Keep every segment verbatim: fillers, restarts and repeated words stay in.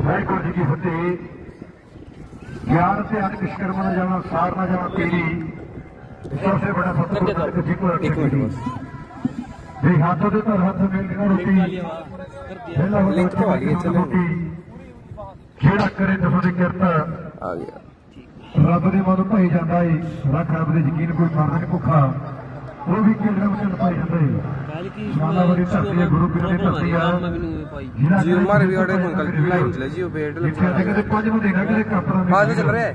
वाहिगुरू जी की फतेह। ज्ञान से अन विश्वकर्मा न जाना सार न जाना तेरी सबसे बड़ा फतेह जी। हाथों के तर हाथ मिलकर रोटी रोटी जेड़ा करे दसों की किरत आ गया रब के मत पाई जाता है। रख रब के यकीन कोई मरना नहीं भुखा वो भी किरत में पाई जाता है। मालावरी धरती है गुरु पीर की धरती है जियो मारे भी ऑर्डर में कल लाइन चले जियो बेट कदे पांच बंदे ना कदे कपड़ा बात चल रहा है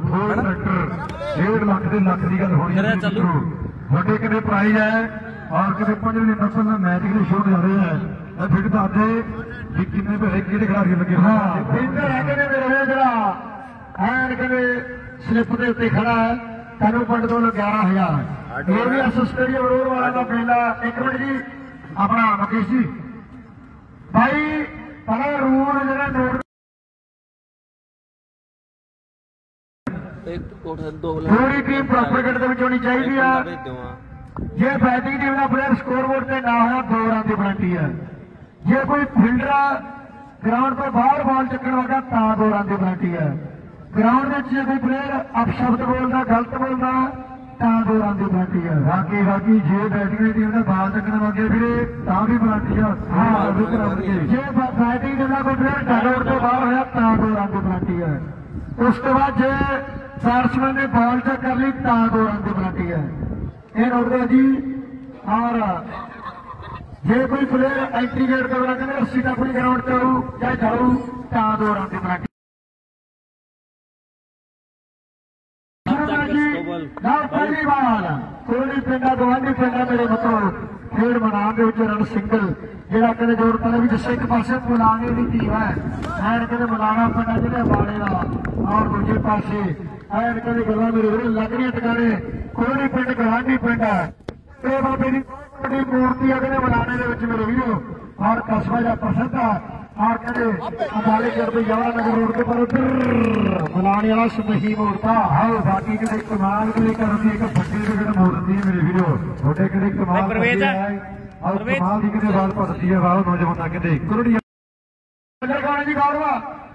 डेढ़ लाख के लाख की गल होनी है। वड्डे कितने प्राइज है और कितने पांच महीने पहले मैच के शो जा रहे हैं फिर दस दे भी कितने पैसे किहड़े खिलाड़ी लगे। हाँ इधर है कहते मेरे जरा एन कहते स्लिप के उत्ते खड़ा है तेनों पंड दो ग्यारह हजार और भी एस स्टेडियम रोड वाला का मेला। एक मिनट जी अपना मुकेश जी भाई पहला रूल जरा नोट पूरी टीम प्रॉपर गेट के होनी चाहिए। जे बैटिंग टीम का प्लेयर स्कोर बोर्ड से ना होया दो रन की पेनल्टी है। जे कोई फील्डर ग्राउंड पर बाहर बॉल चक्कन वाला ता दो रन की पेनल्टी है। ग्राउंड में जो कोई प्लेयर अपशब्द बोलता गलत बोलता ता दो रन की पेनल्टी है। बाकी बाकी जे बैटिंग टीम का बॉल चक्कन वागे फिर ता भी पेनल्टी है। जे बैटिंग टीम का कोई प्लेयर डगआउट से बाहर होया ता दो रन की पेनल्टी है। उसके बाद जे बैट्समैन ने बॉल चेक कर ली ता दो रन की पेनल्टी है। ये नोट दो जी। और जे कोई प्लेयर एंट्री गेट करना कहते रस्सी टपनी ग्राउंड से आऊ चाहे जाऊ ता दो रन की पेनल्टी। पहली बार कोहली पिंडा गवांढी पिंडा मेरे मतलब खेड मैदान के रन सिंगल जेड़ा कहते जोड़ पहले भी जिस एक पास मुलाने की टीम है एन कहते मुलाना पिंडा जिले बाड़े का और दूजे पासे एन कहते गल्लां मेरे वीर लग रही टकाने कोहली पिंड गवांढी पिंड है ते बाबे की बड़ी मूर्ति है कहते मुलाने के मेरे वीरो और कस्बा जा प्रसिद्ध है और कहते अदाले करते यमुना नगर रोड के पर उधर मुलाने वाला सही मोड़ता हाँ बाकी कहते कमाल के करती एक फट्टी विकेट मोड़ती है मेरे वीरो छोटे कहते कमाल और कमाल की कहते बाल पड़ती है वाह नौजवान कहते कुरड़ी जी गौरवा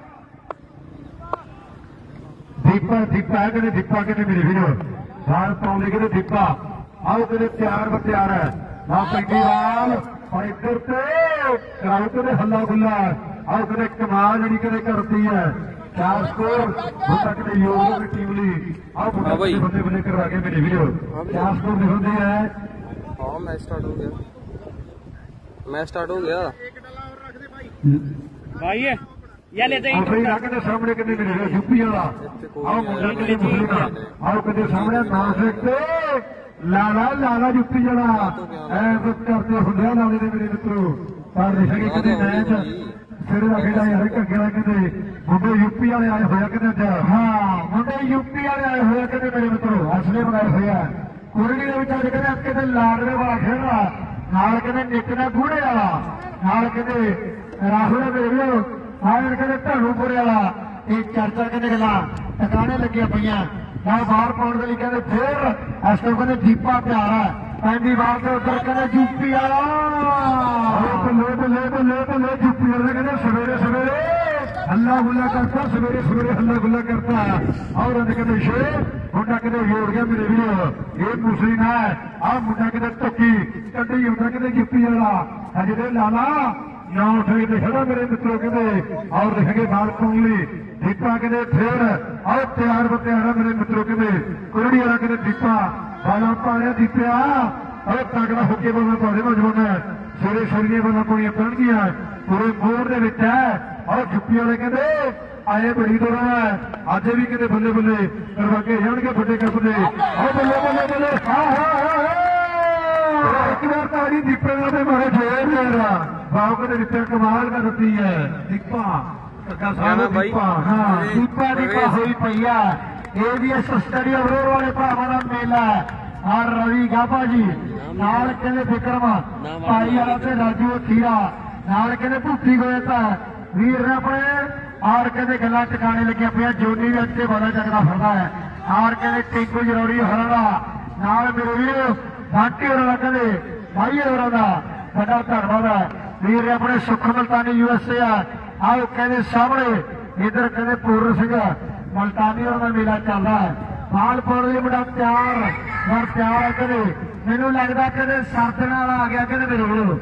दीपा दीपा है कहते दीपा कहते मेरे वीरो बाल पाउंडे कहते दीपा आओ कहते तैयार ब तैयार है वहां पैंती बाल और इधर से कराओ कहते हल्ला गुल्ला आओ कहते कमाल जी कहते करती है चार स्कोर बुढ़ा कहते योग की टीम ली आओ बुढ़ा बल्ले बल्ले करवा के मेरे वीडियो चार स्कोर दिखाते हैं। हाँ मैच स्टार्ट हो गया मैच स्टार्ट हो गया भाई या लेते हैं कहते सामने कहते मेरे यूपी वाला आओ मुंडा कहते मुस्लिम आओ कहते सामने नाम देखते लाला लाला जुत्ती जरा करते होंगे लाले ने मेरे मित्रों पर लिखेंगे कहते मैच सिर का खेड़ा यार घगेड़ा कहते मुंडे यूपी वाले आए हुए कहते हाँ मुंडे यूपी वाले आए हुए कहते मेरे मित्रों असले बनाए हुए कुरड़ी के विचार कहते कहते लाडवे वाला खेड़ा नाल कहते निकना गूढ़े वाला नाल कहते राहुल मेरे आए कहते ढाणूपुरे वाला एक चर्चा कहते गला टकाने लगिया पईयां ना बाहर पाउण के लिए कहते फिर इस टाइम कहते दीपा प्यारा पहली बार के उधर कहते यूपी वाला बल्ले बल्ले बल्ले बल्ले यूपी वाले कहते सवेरे सवेरे हल्ला गुल्ला करता सवेरे सवेरे हल्ला गुल्ला करता और कहते शे मुंडा कहते जोड़ गया मेरे वीडियो ये मुस्लिम है आ मुंडा कहते टक्की कड्डी होता कहते यूपी वाला अजे लाला ना उठे खड़ा मेरे मित्रों कहते और देखेंगे बाल कोंगली दीपा कहते फिर और तैयार ब तैयार मेरे मित्रों कहते कुरड़ी वाला कहते दीपा बाला पाया दीपया और तगड़ा होके बोलना थोड़े नौजवान है सवेरे सवेरे बोलना पौड़ियां पहन गया पूरे मोड़ के विच है और जुप्पी वाले कहते आए बड़ी दूर है अज भी कहते बल्ले बल्ले करवा के जाएंगे बड़े कपड़े और बल्ले बल्ले बल्ले एक बार ताड़ी दीपे का मारे जोर ले रहा बाबू कहते दीपा कमाल का रती है दीपा दीपा हाँ दीपा दीपा हुई पई है एबीएस स्टेडियम रोड वाले भावों का मेला और रवि गाबा जी नाल कहते विक्रम भाई वाला से राजू खीरा नाल कहते भूती गोयता वीर ने अपने और कहते गला टकाने लगे पे जोनी भी अच्छे बड़ा जगड़ा फिरदा है और कहते टिंकू जरूरी हरदा नाल मेरे वीर बाकी होना कहते भाई होना का बड़ा धन्यवाद है वीर ने अपने सुख मलतानी यूएसए है आओ कहते सामने इधर कहते पूर्ण सिंह मल्टानी का मेला चलता है मालपुर भी बड़ा प्यार और प्यार है कहते मैनू लगता कहते सरदन वाला आ गया कहते मेरे को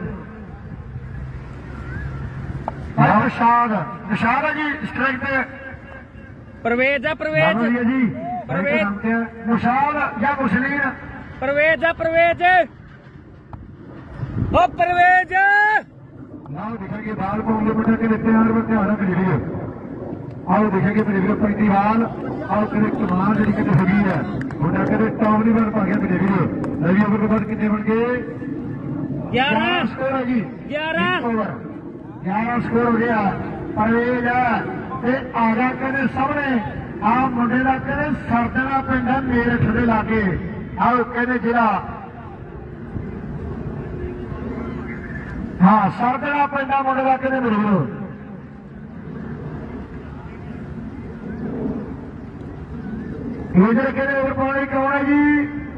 निशाद निशाद है जी स्ट्राइक पे परवेज है परवेज जी परवेज निशाद या मुस्लिम परवेज है परवेज ओ परवेज आओ देखेंगे बाल पाओगे बेटा के तैयार में ध्यान रख लीजिए आओ देखेंगे मेरे वीर पैंती बाल आओ कदे कमान जी कितने होगी है बेटा कदे टॉप नहीं बन पा गया मेरे वीर नवी ओवर के बाद कितने बन गए ग्यारह स्कोर है जी ग्यारह ग्यारह स्कोर हो गया परवेज है आगा कहते सामने आ मुंडे का कहते सरदना पिंड है मेरठ के लागे आओ कहते जिला हाँ सरदना पिंड मुंडे का कहते मेरे को इधर कहते ओवर पाने कौन है जी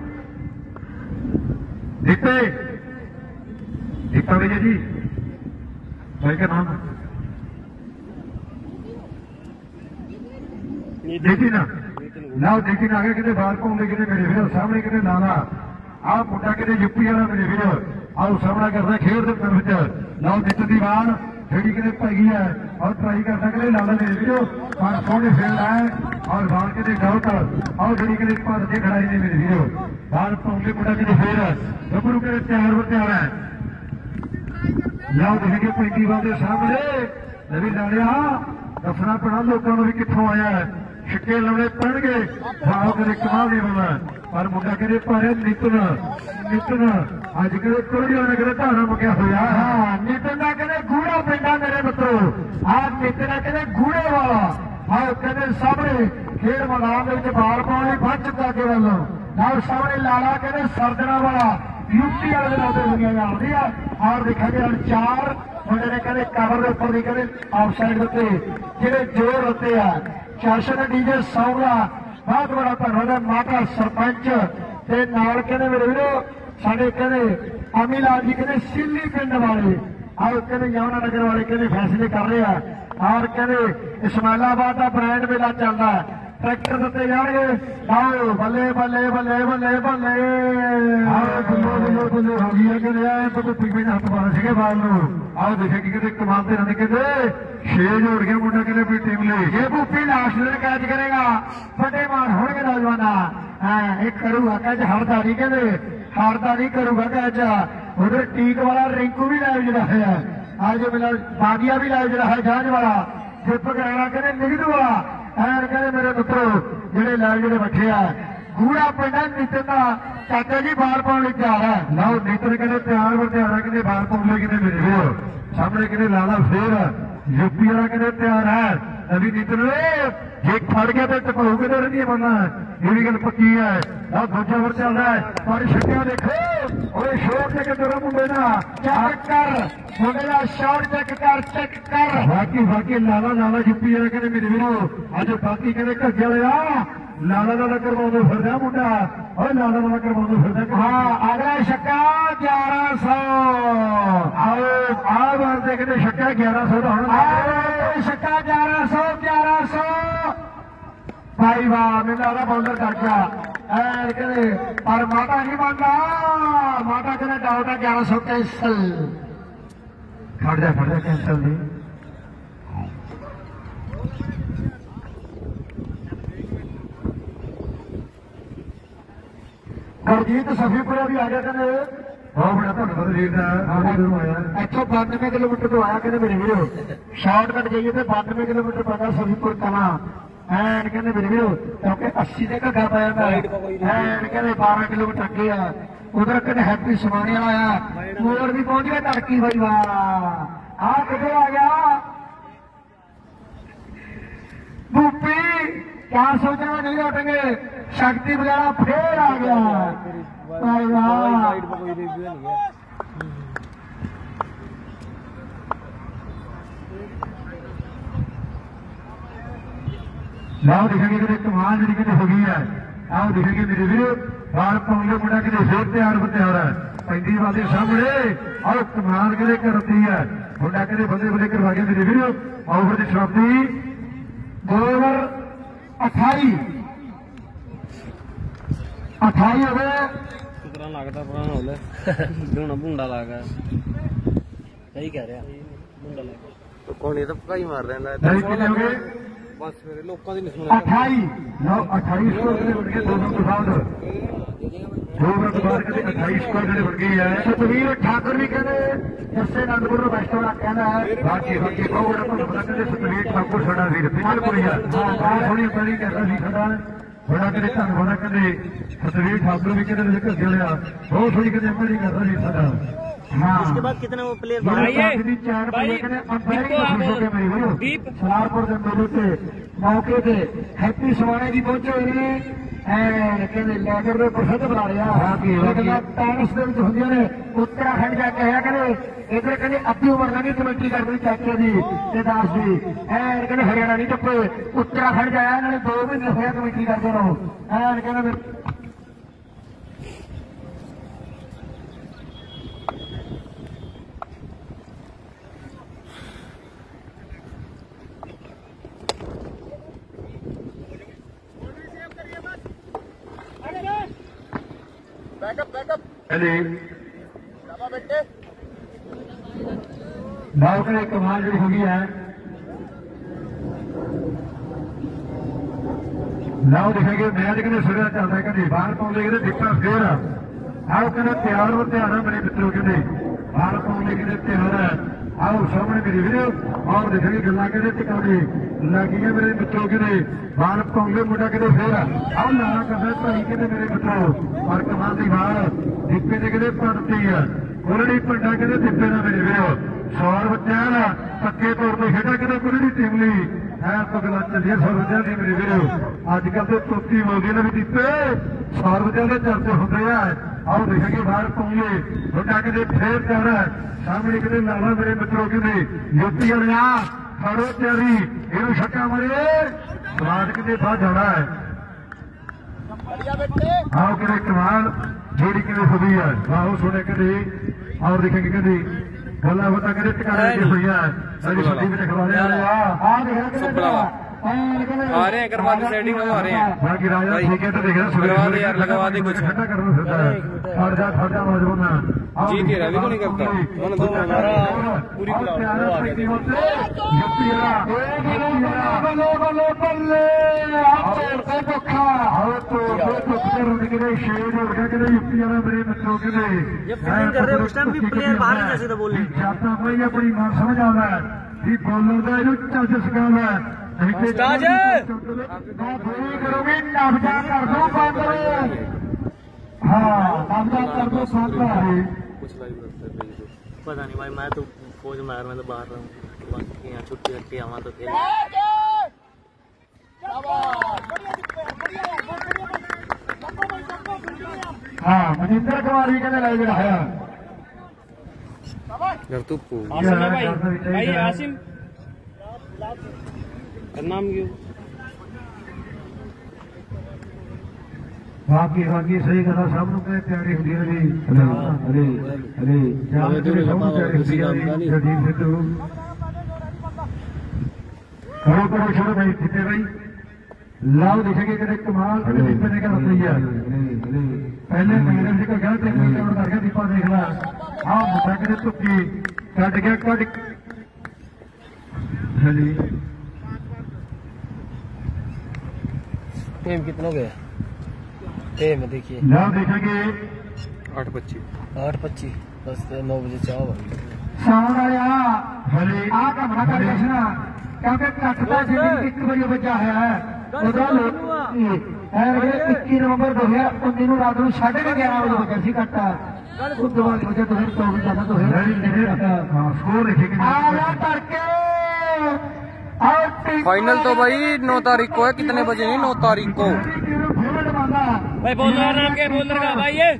दीपे दीपा भैया जी भाई का नाम देखी ना ना देखी ना आगे कितने बाहर पाऊंगे कितने मेरे वीर सामने कितने नाना आप मुंडा कितने यूपी वाला मेरे वीर आओ सामना करता खेल दे विच ना जित की बाल जी कितने पैगी है और ट्राई करता कि लाला मेरे वीर पर सोने फील्ड है और बाल कितने डाउट और जी कितने पास से खड़ाई ने मेरे वीर बाल पाऊंगे मुंडा कितने फिर गबरू के तैयार पर तैयार है लाओ देखेंगे पैंती बाल के सामने नवी लालिया दसना पैना लोगों को भी कितों आया है छिक्के लाने पैणगे भाव कदे कमाल नहीं बनना पर मुंडा कहते पर नितन नितन अज कदे कोई ने कदे धारा मुक्या होया हाँ नितन का कहते गूढ़ा पिंडा मेरे मित्रों आज नितन कहते गूढ़े वाला आओ कहते सामने खेल मैदान में बाल पाने बच चुका के वालों नाल सामने लाला कहते सरदना वाला यूपी वाले नाते दुनिया जाती है और देखा गया चार मुंडे ने कहते कवर के उपर नहीं कहते ऑफ साइड होते जेडे जोर होते हैं चारशे डीजे सौगा बहुत बड़ा धन्यवाद माता सरपंच ते नाल कहते मेरे वीरो साडे कहते अमीलाल जी कहते सिल्ली पिंड वाले आओ कहते यमुना नगर वाले कहते फैसले कर रहे हैं और कहते इस्माइलाबाद का ब्रांड मेला चलता है ट्रैक्टर दिते जाएंगे आओ बल्ले बल्ले बल्ले बल्ले बल्ले बल्ले बल्ले हो गई है कहते तो पिंड हाथ मारे सीगे बाल आओ देखे कहते कमाते रहते कहते छे जोड़ के मुंडा कहते भी टीम ले ये भूपी लास्ट में कैच करेगा फटे मार होंगे नौजवाना एक करूगा कैच हारता नहीं कहते हारता नहीं करूगा कैच उधर टीक वाला रिंकू भी लाइव जरा है आज मेरा बागिया भी लाइव जरा है जांच वाला जिप कराना कहते निगड़ वाला ਐਨ ਕਹਿੰਦੇ ਮੇਰੇ ਮਿੱਤਰੋ ਜਿਹੜੇ ਲਾਲ ਜਿਹੜੇ ਬੈਠੇ ਆ ਗੂੜਾ ਪਿੰਡਾ ਨਿਤਨ ਦਾ ਚਾਚਾ ਜੀ ਬਾਲ ਪਾਉਣ ਲਈ ਤਿਆਰ ਹੈ ਲਓ ਨਿਤਨ ਕਹਿੰਦੇ ਤਿਆਰ ਹੋ ਤਿਆਰ ਹੈ ਕਹਿੰਦੇ ਬਾਲ ਪਾਉਣ ਲਈ ਕਹਿੰਦੇ ਮੇਰੇ ਵੀਰ ਸਾਹਮਣੇ ਕਹਿੰਦੇ ਲਾਲਾ ਫੇਰ यूपी वाला कहते तैयार है अभी नितिन जे फड़ गया तो टपाऊ के दर नहीं बनना ये भी गल पक्की है और दूजा ओवर चल रहा है पर छक्का देखो और शॉट लेके दौरा मुंडे ना चेक कर मुंडे का शॉट चेक कर चेक कर बाकी बाकी लाला लाला यूपी वाला कहते मेरे वीरो अज बाकी कहते घगे वाले लाला लाला करवाने फिरदा मुंडा और लाला लाला करवाने फिरदा हाँ अगला छक्का ग्यारह सौ आओ आ बार देखते छक्का ग्यारह सौ का होना छक्का ग्यारह सौ ग्यारह सौ भाई वाह मैंने आधा बाउंडर कर गया कहते पर माता नहीं मानता माता कहते डाउट है ग्यारह सौ कैंसल खड़ जा खड़ जा कैंसल नहीं गुरजीत सफीपुरा भी आ गया कहते बहुत बड़ा धन्यवाद वीर आया इतों बानवे किलोमीटर तो आया कहते मेरे वीरो शॉर्टकट जाइए तो बानवे किलोमीटर पता सफीपुर कला एंड कहते मेरे वीरो क्योंकि अस्सी का घा पाया एंड कहते बारह किलोमीटर अगे है उधर कहते हैप्पी समाने वाला आया मोड़ भी पहुंच गया तड़की भाई वाह आ कितों आ गया भूपी क्या सोचना नहीं लौटेंगे शक्ति वगैरह फिर आ गया भाई वाह लाओ देखेंगे कि कमाल जी कितने हो गई है आओ देखेंगे मेरे वीर बाल पाउंगे मुंडा कितने फिर तैयार हो तैयार है पैंती वाले सामने और कमाल कितने करती है ਮੁੰਡਾ ਕਹਿੰਦੇ ਬੱਲੇ ਬੱਲੇ ਕਰਵਾ ਕੇ ਮੇਰੇ ਵੀਰੋ ਓਵਰ ਦੀ ਸ਼ਰਾਬੀ ਦੋ ਓਵਰ ਅਠਾਈ ਅਠਾਈ ਹੋ ਗਏ ਕਿਤਨਾ ਲੱਗਦਾ ਪੁਰਾਣਾ ਹੋ ਲੈ ਢੂਣਾ ਭੁੰਡਾ ਲੱਗਾ ਸਹੀ ਕਹਿ ਰਿਹਾ ਭੁੰਡਾ ਲੱਗਾ ਕੋਣੀ ਤਾਂ ਭਕਾਈ ਮਾਰ ਰਿਹਾ ਨਹੀਂ ਕਿੰਨੇ ਹੋ ਗਏ ਬਸ ਫਿਰ ਲੋਕਾਂ ਦੀ ਨਹੀਂ ਸੁਣਿਆ ਅਠਾਈ ਲਓ ਅਠਾਈ ਸਕੋਰ ਜਿਹੜੇ ਬਣ ਗਏ ਦੋ ਸੌ ਤੋਂ ਬਾਅਦ ਦੋ ਮਿੰਟ ਬਾਅਦ ਕਹਿੰਦੇ ਅਠਾਈ ਸਕੋਰ ਜਿਹੜੇ ਬਣ ਗਏ ਹੈ ਸਤਵੀਰ ਠਾਕੁਰ ਵੀ ਕਹਿੰਦੇ ਜੱਸੇ ਅਨੰਦਪੁਰ ਦਾ ਬੈਸਟਵਾਲਾ ਕਹਿੰਦਾ ਹੈ ਬਾਕੀ ਬਾਕੀ ਬਹੁਤ ਬੜਾ ਤੁਹਾਨੂੰ ਪਤਾ ਕਹਿੰਦੇ ਸਤਵੀਰ ਠਾਕੁਰ ਸਾਡਾ ਵੀਰ ਬਿਲਕੁਲ ਹੀ ਆ ਬਹੁਤ ਸੋਹਣੀ ਪਹਿਲੀ ਕਹਿੰਦਾ ਸੀ ਸਾਡਾ ਬੜਾ ਕਹਿੰਦੇ ਤੁਹਾਨੂੰ ਬੜਾ ਕਹਿੰਦੇ ਸਤਵੀਰ ਠਾਕੁਰ ਵੀ ਕਹਿੰਦੇ ਮੇਰੇ ਘਰ ਵਾਲਿਆ ਬਹੁਤ ਸੋਹਣੀ ਕਹਿੰਦੇ ਪਹਿਲੀ ਕਹਿੰਦਾ ਸੀ सादा हाँ इसके बाद कितने वो प्लेयर भाई भाई दीप सलारपुर के मेले पे मौके पे हैप्पी सवाने की पहुंचे हुए कहते लैगर के प्रसिद्ध बना रहा पैरिस के होंगे ने उत्तराखंड जाके है कहते इधर कहते अद्धी उम्र का नहीं कमेटी करती चाचे की दास जी ऐन कहते हरियाणा नहीं टप्पे उत्तराखंड जाया इन्होंने दो महीने होया कमेटी करते रहो ऐन कहते बाल एक कमाल जी होगी है लओ देखेंगे मैच कहते सुरह चलता है कहते बाहर पाने कहते डिफरेंस फिर आओ कहते त्यार वो ध्यान है मेरे मित्रों कहते बाहर पाने कहते त्यार है आओ सामने मेरी वीडियो और देखेंगे गल्ला कहते टिकाने लगी है मेरे मित्रों कहते बाहर पाने मुंडा कहते फिर आओ लाना करना भाई कहते मेरे मित्रों और कमाल की बाहर डिप्पे ने कहते पड़ती है कुरड़ी पंडा कहते डिप्पे ना मेरी वीडियो सौर बच्चा पक्के तौर पर खेडा कहते कुरड़ी टीम ली है पगला चलिए सौर बच्चा की मेरी वीडियो अजकल तो तोती बोलती ने भी डिप्पे सौर बच्चा के चर्चे होते हैं आओ देखेंगे बाहर पाऊंगे मुंडा कहते फिर जाना सामने कहते लाला मेरे मित्रों कहते यूपी वालिया फड़ो तैयारी इन छक्का मारे स्वाद कहते बाहर जाना है आओ कहते कमाल जोड़ी कहते सभी है आओ सुने कहते और देखेंगे कहते गला बता कहते टिकाने की हुई है अभी छुट्टी में खिला रहे आ रहे हैं करवा दे सेटिंग हम आ रहे हैं बाकी राजा ठीक है तो देख रहे करवा दे यार लगवा दे कुछ ठंडा करना सकता है हट जा हट जा मौजूद ना जी तेरा भी तो नहीं करता मैंने दो हमारा पूरी बल्ले बल्ले बल्ले शेर और क्या कहते यूपी वाला मेरे मित्रों के ये फील्डिंग कर रहे हैं उस टाइम भी प्लेयर बाहर नहीं जा सकता बोलने जाता भाई अपनी मां समझ आ रहा है कि बॉलर का ਇਹਨੂੰ ਚੱਜ ਸਿਖਾਉਣਾ ਹੈ ਉਸਤਾਦ करोगे नब्जा कर दो बंद हाँ नब्जा कर दो बंद पता नहीं भाई मैं तो फौज मार में तो बाहर रहूँ बाकी यहाँ छुट्टी छुट्टी आवा तो खेल हाँ मनिंदर कुमार भी कहने लगे है यार तू आसिम है भाई भाई आसिम नाम क्यों बाकी बाकी सही गल सब नूं तैयारी होंदी है जी अरे अरे अरे जगदीप सिद्धू करो करो छोड़ो भाई जितने भाई लाओ देखेंगे कि कमाल दीपे ने क्या रखी है पहले मैडम जी को गलत और करके दीपा देख ला हाँ मुद्दा कहते तुक्की कट गया कट जी टेम कितना हो गया टेम देखिए लाओ देखेंगे आठ पच्चीस आठ पच्चीस बस नौ बजे चाह साउंड आया हले आ का बड़ा कर देखना क्योंकि कटदा से एक बजे बचा है ਉਹਦਾ इक्की नवंबर दो हजार उन्नीस ਨੂੰ ਰਾਤ ਨੂੰ साढ़े ग्यारह ਵਜੇ ਬਚਿਆ ਸੀ ਕੱਟਾ ਉਸ ਤੋਂ ਬਾਅਦ ਬਚਿਆ ਦੋ ਹਜ਼ਾਰ ਚੌਵੀ ਜਾਨਾ ਦੋ ਹਜ਼ਾਰ ਹਾਂ ਸਕੋਰ ਲਿਖੇ ਆ ਜਾ ਕਰਕੇ फाइनल तो भाई नौ तारीख को है कितने बजे नहीं नौ तारीख को भाई बॉलर का नाम क्या है बॉलर का भाई ये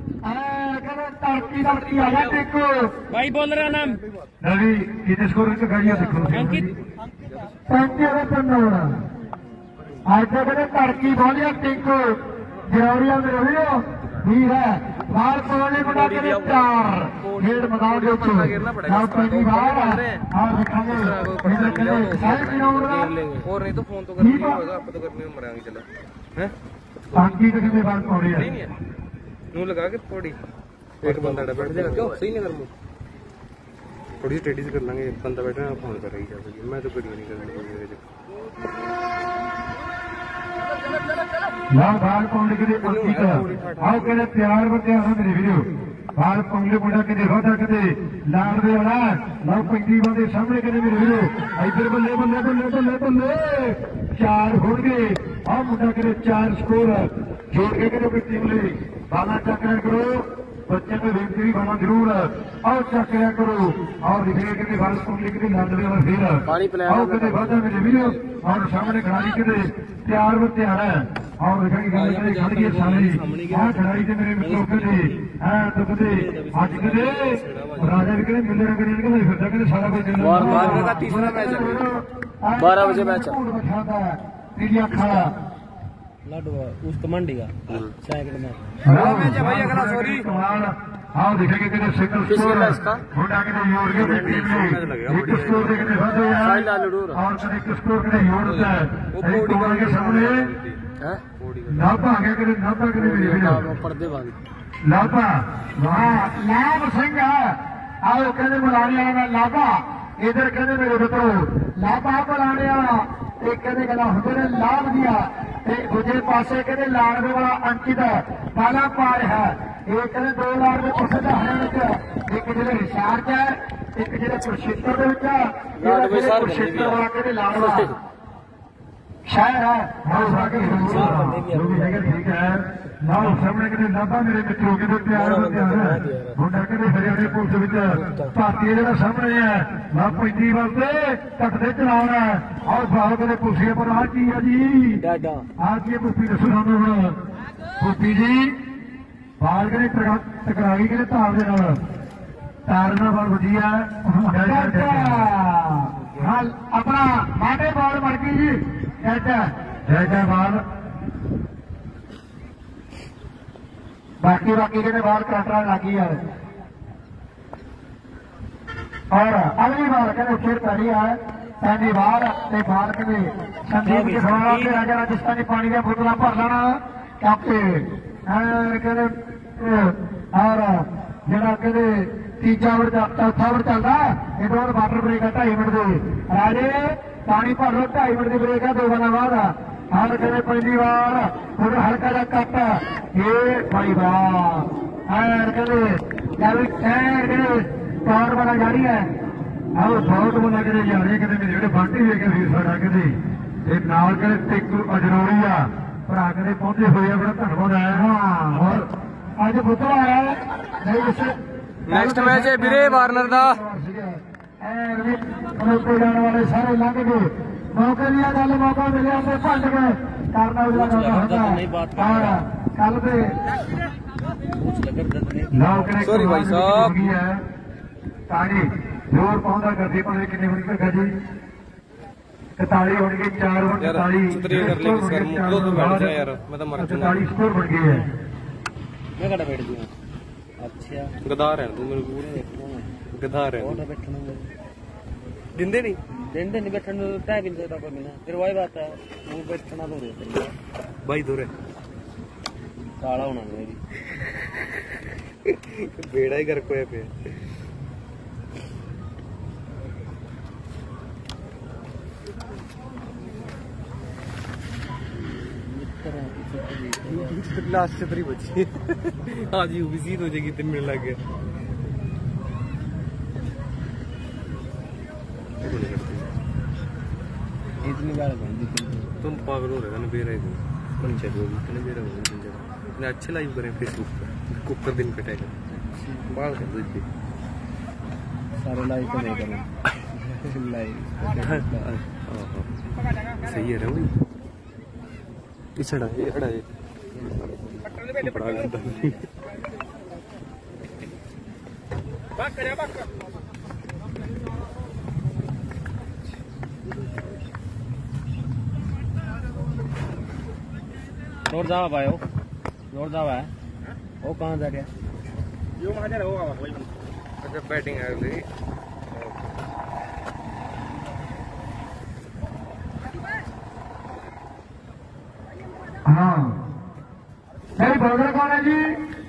भाई बॉलर का नाम रवि कितने स्कोर का गाड़ियां देखो अंकित पैंतीस आज तक तड़की बोलिया टिंकू ਜਰੌਰੀਆ ਮੇਰੇ ਵੀਰੋ ਵੀਰ ਹੈ ਬਾਲ ਕੋਲੇ ਮੁੰਡਾ ਕਰੇ ਚਾਰ ਖੇਡ ਮੈਦਾਨ ਦੇ ਵਿੱਚ ਨਾਲ ਪਹਿਲੀ ਵਾਰ ਆ ਦੇਖਾਂਗੇ ਇਹਦੇ ਕਹਿੰਦੇ ਸਾਰੇ ਗਰਾਊਂਡ ਦਾ और नहीं तो फोन तो करना ही होगा, आप तो करने में मरेंगे चला हैं ਬਾਕੀ ਤੇ ਕਿੰਨੇ ਬਾਲ ਪਾਉਣੇ ਆ नहीं है नू लगा के थोड़ी एक बंदा बैठ जाएगा क्यों सही नहीं कर थोड़ी टेडी से कर लेंगे, एक बंदा बैठा ना फोन कर रही है, मैं तो वीडियो नहीं करनी। ਲਾਲ ਬਾਲ ਪਾਉਂਦੇ ਕਿਤੇ ਅੰਕਿਤ ਆਓ ਕਹਿੰਦੇ ਪਿਆਰ ਵਰਤਿਆ ਹੋਇਆ ਮੇਰੇ ਵੀਰੋ ਬਾਲ ਪਾਉਂਦੇ ਮੁੰਡਾ ਕਿਤੇ ਵਾਧਾ ਕਿਤੇ ਲਾੜਦੇ ਵਾਲਾ ਲਓ ਪਿੰਡੀ ਵਾਲੇ ਸਾਹਮਣੇ ਕਿਤੇ ਮੇਰੇ ਵੀਰੋ ਇੱਧਰ ਬੱਲੇ ਬੱਲੇ ਬੱਲੇ ਬੱਲੇ ਬੱਲੇ ਚਾਰ ਹੋਣਗੇ ਆਹ ਮੁੰਡਾ ਕਿਤੇ ਚਾਰ ਸਕੋਰ ਜੋੜ ਕੇ ਕਿਤੇ ਟੀਮ ਲਈ ਬਾਲਾ ਚੱਕਰਿਆ ਕਰੋ ਬੱਚੇ ਨੂੰ ਬੇਨਤੀ ਵੀ ਬਾਲਾ ਜ਼ਰੂਰ ਆਓ ਚੱਕਰਿਆ ਕਰੋ ਔਰ ਦਿਖੇ ਕਿਤੇ ਬਾਲ ਪਾਉਂਦੇ ਕਿਤੇ ਲਾੜਦੇ ਵਾਲਾ ਫੇਰ ਆਓ ਕਿਤੇ ਵਾਧਾ ਮੇਰੇ ਵੀਰੋ ਔਰ ਸਾਹਮਣੇ ਖਿਡਾਰੀ ਕਿਤੇ ਤਿਆਰ ਵਰਤਿਆ ਹੈ और देखा कि गल करे खड़ गए सारे आ खिडारी ते मेरे मित्रों कदे है तो कदे आज कदे राजा भी कदे मिलने कदे कदे फिरदा कदे सारा कुछ और मारने का तीसरा मैच है बारह बजे मैच है पीलिया खाड़ा लाडवा उस कमांडी का साइकिल में बड़ा मैच है भाई अगला सॉरी आओ देखेंगे कदे सिंगल स्कोर होटा कदे योर के टीम ने एक स्कोर दे कदे वादे यार और कदे एक स्कोर कदे योर है वो बॉडी के सामने है लापा आ गया कदे लापा कदे मेरे वीर पर्दे वाली लापा वाह लाभ सिंह आओ कदे बुलाने वाला लापा इधर कदे मेरे मित्रों लापा बुलाने वाला एक कदे गला हुंदे ने लाभ दिया ते दूजे पासे कदे लाड़वे वाला अंकित बाला पा रहा एक कदे दो लाड़ दे पासे दा हरियाणा च एक जिले हिसार च एक जिले कुरुक्षेत्र दे विच लाड़वे सार कुरुक्षेत्र वाला कदे लाड़वा शहर है ठीक है लाओ सामने कदे लाभा मेरे मित्रों के प्यार मुंडा कदे हरियाणे पुलिस विच भारतीय जो सामने है ना पैंती वास्ते कटते चलाना और बाहर कदे पुलिस पर आ की है जी आ की भूपी दसो सानू भूपी जी बाल कदे टकराई कदे तार दे नाल तार नाल बाल वजी है अपना माटे बॉल मर गई जी जय जय बाल बाकी बाकी के बाल काटना लगी है और अगली बार कहते फिर पड़ी है पहली बार बाल के संदीप के सवाल से राजा राजस्थानी पानी का बोतल भर लेना क्योंकि और जरा कहते तीजा ओवर चौथा ओवर चलता एक और वाटर ब्रेक है ढाई मिनट के राजे पानी भर लो ढाई मिनट की ब्रेक है दो बना बाद हर कहते पहली बार थोड़ा हल्का जा कट ये भाई वाह कहते पावर वाला जा रही है आओ बहुत बना कहते जा रही है कहते मेरे बांटी लेके वीर साडा कहते नाल कहते टेकू अजनौरी आ भरा कहते पहुंचे हुए बड़ा धन्यवाद है हाँ और अज पुत्र आया नहीं नेक्स्ट मैच है वीरे वार्नर दा जाने वाले सारे लंघ गए मौके लिया गल मौका मिले तो भज गए करना कल सॉरी भाई साहब ताली जोर पाਉਂਦਾ ਕਰਦੀ ਪਰ ਕਿੰਨੇ ਮਿੰਟ ਤੱਕ ਜੀ इकतालीस होने चार इकतालीस इकतालीस स्कोर बन गए हैं मैं कटा बैठ गया अच्छा गदार है तू मेरे पूरे गदार है और बैठना दिंदे नहीं दिंदे नहीं बैठने टाइम नहीं देता कोई ना फिर वही बात है वो बैठना तो रहता भाई दूर है काला होना मेरी बेड़ा ही कर कोई पे लास्ट छतरी बची आज यूं भी सीध हो जाएगी तीन मिनट लग गए इतनी बार तुम पागल हो रहे हो बेरा पंचायत होगी बेरा होगी अच्छे लाइव करें फेसबुक पर कुकर दिन कटेगा बाल कर दीजिए सारे लाइव तो नहीं करें लाइव सही है रे भाई इसड़ा ये अड़ा ये बड़ा गंदा बात कर बात कर और जा भाई जोरदार है वो कहाँ जा रहा यो वहाँ जा रहा होगा वही अच्छा बैटिंग है अगली हाँ नहीं बॉलर कौन है जी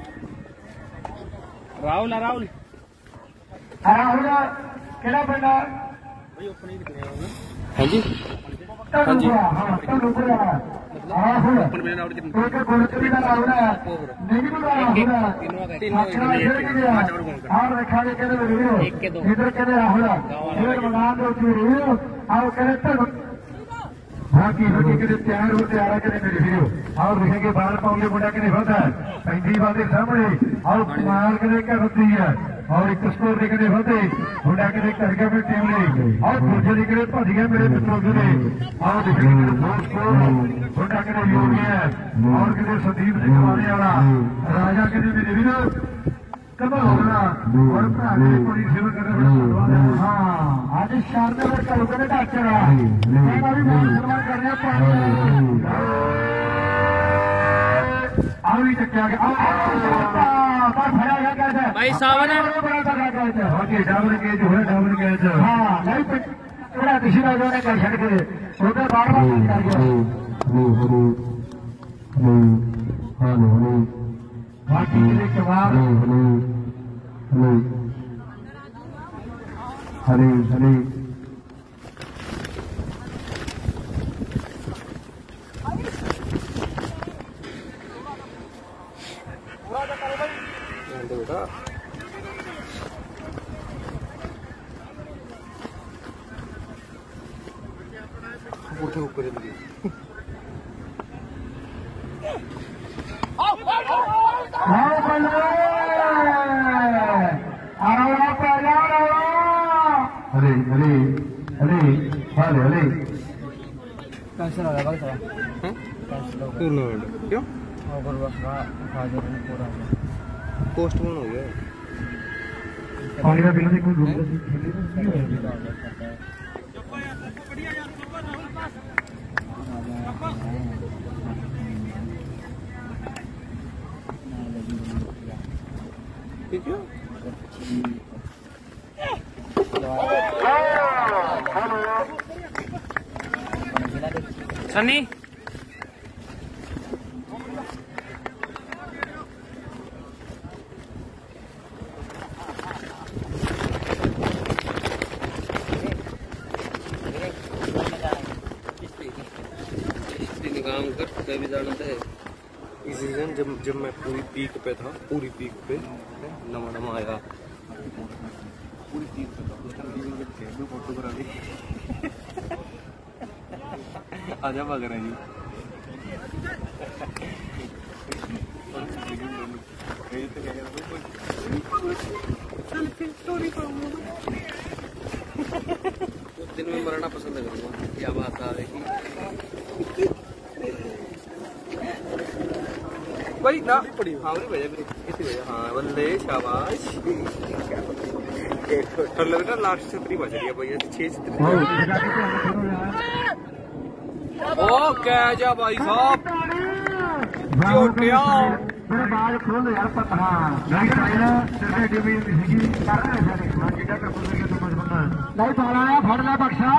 राहुल राहुल राहुल केड़ा पिंड है भाई ओपन ही दिख रहे हो हाँ जी हाँ जी हाँ राहुल ओपन में आउट कितने एक गोलकीपर का राहुल है नहीं भी राहुल है तीनों और देखा के कहने वीडियो इधर कहने राहुल फिर बना दो वीडियो आओ कहने तो हाँ की होगी के तैयार होते आ रहा के मेरी वीडियो और देखेंगे बाहर पाऊंगे मुंडा के नहीं होता है पैंती बातें सामने और मार के देख कर होती है और एक स्कोर देखने होते मुंडा के देख कर में टीम ने और दूसरे निकले भज गए मेरे मित्रों ने और देखेंगे मुंडा के योगी है और किसी संदीप सिंह वाले वाला राजा के मेरी वीडियो कब होगा और कोई सेवा करना हाँ आज शानदार कल डाक्टर करने अभी तक क्या भाई सावन डाबल के जो है डाबल के हाँ नहीं थोड़ा किसी राजा ने कर छड़ के छोटे बार बार बाकी के बाद हरे हरे बेटा ऊपर ऊपर अरे अरे अरे अरे अरे कैंसिल हो गया भाई साहब टूर्नामेंट क्यों ओवर हाजिर पूरा पोस्टपोन हो गया पानी का बिल कोई रूम ठीक है सनी काम कर भी जानता है इस सीजन जब जब मैं पूरी पीक पे था पूरी पीक पे नमा नमा आया पूरी पीक पे था उस टाइम फोटो करा दी आजा भाग रहा है दिन में मरना पसंद करूँगा क्या बात आ रही भाई ना पड़ी हाँ वही वजह मेरी इसी वजह हाँ बल्ले शाबाश टल्लर का लास्ट छतरी बच रही है भैया छह छतरी ओ क्या जा भाई साहब छोटिया मेरे बाल खोल यार पता हाँ नहीं पाया तेरे टीवी की कर रहे हैं किधर का खोल के समझ बंदा नहीं पाला है फड़ना बख्शा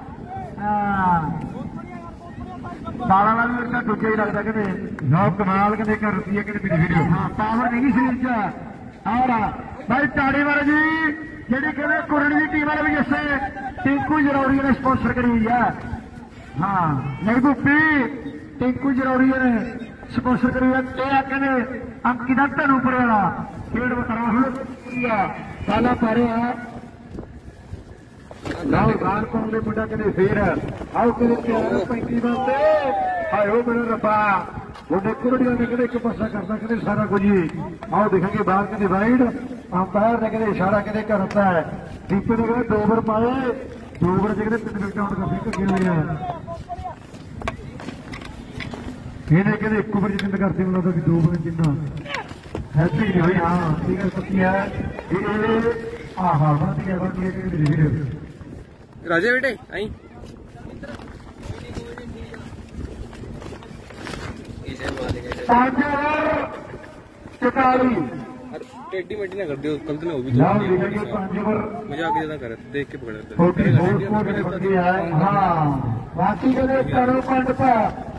बाला वाले मेरे का दूजे ही लगता कि नौ कमाल के देकर रुपये के मेरी वीडियो हाँ पावर नहीं शरीर च और भाई ताड़ी वाले जी जेडी कहते कुरन की टीम वाले भी जैसे टिंकू जरौरी ने स्पॉन्सर करी हुई है हाँ नहीं भूपी टिंकू जरौरी ने स्पॉन्सर करी हुई है कहने अंकिता धनुपुर वाला खेड राहुल साला पा रहे हैं राहुल बाहर पाਉਂਦੇ ਮੁੰਡਾ ਕਹਿੰਦੇ ਫੇਰ ਆਓ ਕਿਤੇ ਪੈਂਤੀ ਬੰਦੇ ਹਾਏ ਉਹ ਮੇਰੇ ਰੱਬਾ ਉਹਨੇ ਕੁਰੜੀਆਂ ਨੇ ਕਹਿੰਦੇ ਇੱਕ ਪਾਸਾ ਕਰਦਾ ਕਹਿੰਦੇ ਸਾਰਾ ਕੁਝ ਹੀ ਆਓ ਦੇਖਾਂਗੇ ਬਾਹਰ ਕਹਿੰਦੇ ਵਾਈਡ ਅੰਪਾਇਰ ਨੇ ਕਹਿੰਦੇ ਇਸ਼ਾਰਾ ਕਹਿੰਦੇ ਕਰਦਾ ਹੈ ਦੀਪੇ ਨੇ ਕਹਿੰਦੇ ਦੋ ਓਵਰ ਪਾਏ ਦੋ ਓਵਰ ਜਿਹੜੇ ਤਿੰਨ ਵਿਕਟ ਆਉਣ ਦਾ ਫਿੱਕ ਗਿਣ ਲਿਆ ਇਹਨੇ ਕਹਿੰਦੇ ਇੱਕ ਓਵਰ ਜਿੰਦ ਕਰਦੀ ਮੈਨੂੰ ਲੱਗਦਾ ਵੀ ਦੋ ਓਵਰ ਜਿੰਨਾ ਹੈਪੀ ਨਹੀਂ ਹੋਈ ਹਾਂ ਠੀਕ ਹੈ ਸੱਚੀ ਹੈ ਇਹ ਆਹਾ ਵਧੀਆ ਵਧੀਆ ਜਿਹੜੀ ਵੀਡੀਓ राजा बेटे आई पांच ओवर चौताली टेढ़ी मेढ़ी ना कर दियो गलती ना हो भी नाम लिखेंगे पांच ओवर मजाक ज्यादा कर देख के पकड़ लेते फोर्टी फोर स्कोर के बन गया है हाँ बाकी के लिए करो पंड पर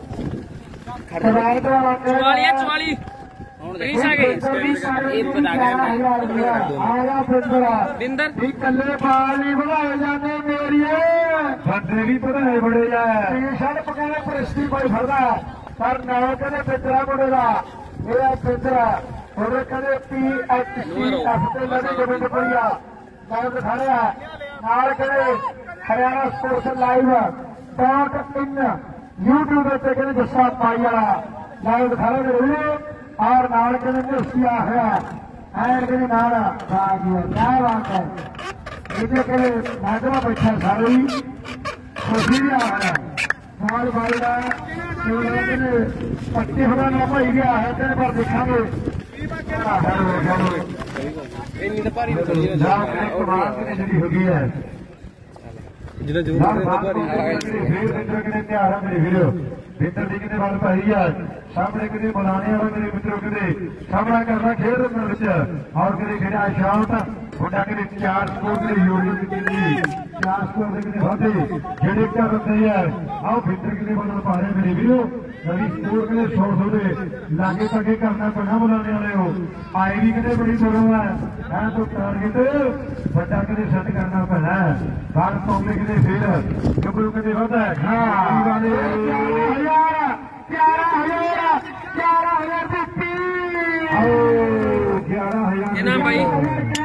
सवाल द्वारा चवाली है चवाली प्लीज आ गई ਇਹ ਬਤਾ ਗਿਆ ਆਇਆ ਫਿੰਦਰਾ ਬਿੰਦਰ ਵੀ ਕੱਲੇ ਬਾਲ ਨਹੀਂ ਬਣਾਏ ਜਾਂਦੇ ਮੇਰੀਏ ਫੱਟੇ ਵੀ ਬਣਾਏ ਬੜੇ ਆ ਟੀ-ਸ਼ਰਟ ਪਕਾਣੇ ਪ੍ਰਸਤੀ ਕੋਈ ਫੜਦਾ ਪਰ ਨਾਲ ਕਦੇ ਫਿੰਦਰਾ ਮੁੰਡੇ ਦਾ ਇਹ ਫਿੰਦਰਾ ਉਹਦੇ ਕਦੇ ਪੀ ਐਚ ਸੀ ਐਫ ਤੇ ਲੜੀ ਗੋਬਿੰਦਪੁਰੀਆ ਨਾਲ ਦਿਖਾਇਆ ਨਾਲ ਕਦੇ Haryana sports live dot in YouTube ਤੇ ਕਹਿੰਦੇ ਜੱਸਾ ਪਾਈ ਵਾਲਾ ਨਾਲ ਦਿਖਾਇਆ ਵੀਡੀਓ और नाल के किया है ऐड के नाल क्या बात है ये के महकमा बैठा सारे ही खुशी भी आ रहा है नाल भाई का पट्टी होना ना भाई गया है तेरे पर दिखांगे होगी है जिला जरूर तैयार है मेरी वीडियो भीतर दी कितने बार पाई है सामने कितने बनाने वाले मेरे मित्रों कितने सामना करना खेल रहे बच्चे और कितने खेड़ा शॉट छोटा कितने चार स्कोर के यूनिट कितनी चार स्कोर के कितने होते खेड़े क्या करते हैं आओ भीतर कितने बदल पा रहे मेरी वीडियो नवी स्कोर के सौ सौ दे लागे तके करना पड़ना बनाने वाले हो आई भी कितने बड़ी दोनों है तो टारगेट बड़ा कितने सेट करना पड़ना है बाहर पौने कितने फिर कबरू कितने होता है हाँ ग्यारह हजार ग्यारह हजार ग्यारह हजार ये नाम भाई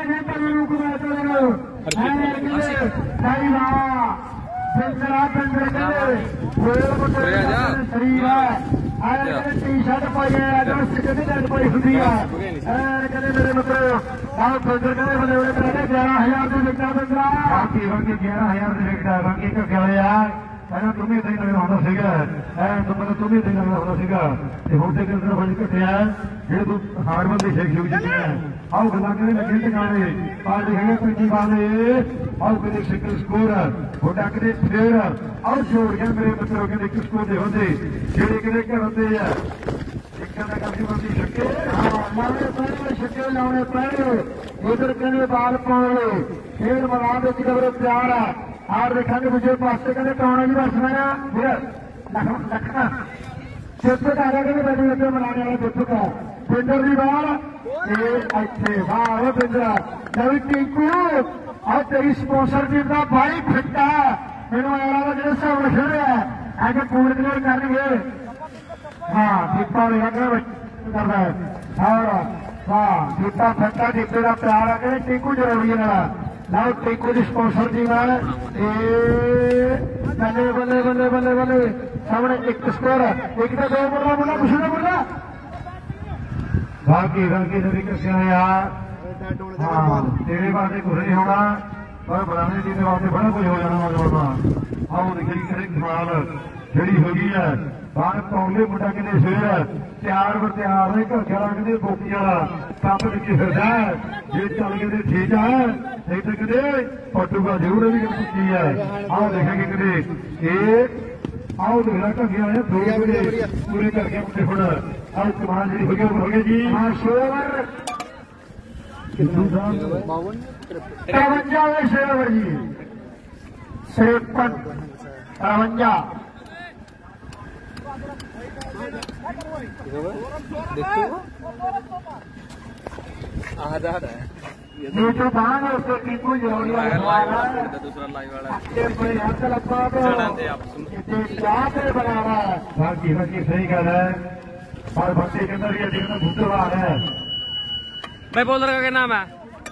शरीर है टी शर्ट पाई है पाई होती है मेरे मतलब ग्यारह हजार से विकटा बंदा बाकी बाकी ग्यारह हजार से विकटा बाकी का क्या यार ਪਹਿਲਾਂ ਤੁਮੀ ਇਦਾਂ ਹੀ ਲੱਗਦਾ ਹੁੰਦਾ ਸੀਗਾ ਐ ਤਾਂ ਮੈਨੂੰ ਤੁਮੀ ਇਦਾਂ ਹੀ ਲੱਗਦਾ ਹੁੰਦਾ ਸੀਗਾ ਤੇ ਹੁਣ ਤੇ ਕਿੰਨਾ ਵਜ ਘਟਿਆ ਜਿਹੜੇ ਤੂੰ ਹਾਰਡਵਰ ਦੇ ਸ਼ੇਖ ਸ਼ੁਰੂ ਜਿੱਤਿਆ ਆਓ ਗੱਲਾਂ ਕਰੇ ਲੱਗੇ ਟਿਕਾਣੇ ਆ ਦੇਖੇ ਪੰਜੀ ਬਾਲੇ ਆਓ ਕਿਤੇ ਸਿੱਕਲ ਸਕੋਰ ਛੋਟਾ ਕਿਤੇ ਫੇਰ ਆਓ ਜੋੜ ਗਿਆ ਮੇਰੇ ਮਿੱਤਰੋ ਕਿਤੇ ਇੱਕ ਸਕੋਰ ਦੇ ਹੁੰਦੇ ਜਿਹੜੇ ਕਿਤੇ ਘਰ ਹੁੰਦੇ ਆ ਇੱਕਾਂ ਦਾ ਕਾਫੀ ਬੰਦੀ ਛੱਕੇ ਹਾਂ ਮਾਰੇ ਪਹਿਲੇ ਛੱਕੇ ਲਾਉਣੇ ਪੈਣੇ ਉਧਰ ਕਹਿੰਦੇ ਬਾਲ ਪਾਉਣੇ ਖੇਡ ਮੈਦਾਨ ਵਿੱਚ ਕਬਰ ਪਿਆਰ ਆ और देखा मुझे पास से कहते कौन जी बसना चित्रक आ गया बैठे बैठे बनाने वाले चित्रक पिंडर की बाल अच्छे वाह पिंडर नवी टिंकू और तेरी स्पॉन्सर टीम का भाई फिट है मैंने आया जो हिसाब से खेल रहा है आगे पूरे क्लियर करेंगे हाँ दीपा कर रहा है और वाह दीपा फिटा दीपे का प्यार है टिंकू जरूरी है नाउ टिंकू की स्पॉन्सर टीम है बल्ले बल्ले बल्ले बल्ले बल्ले सामने एक स्कोर एक तो दो बोलना बोलना कुछ ना बोलना बाकी बाकी नवी कैसे है यार हाँ तेरे बातें कुछ नहीं होगा पर बनाने की बातें बड़ा कुछ हो जाना मौजूदा आओ देखिए करें सवाल जड़ी होगी है बाहर पौले मुंडा के सवेर तैयार बर तैयार है घर खेला कहते बोकी वाला कंप विच फिरदा जे चल के ठीक है नहीं तो कहते पटूगा जरूर भी चुकी है आओ देखेंगे कहते एक आओ देखना ढंगे आए दो बजे पूरे करके मुझे हुण आओ कमाल जी हो गया हो गया जी हाँ शोर तिरवंजा शेवर जी तिरपन तिरवंजा देखो आजाद है ये जो बाहर है उसको टिंकू जरूरी है दूसरा लाइव वाला पे बना रहा है बाकी बाकी सही गल है और भक्ति के अंदर ये देखना भूतवार है भाई बॉलर का क्या नाम है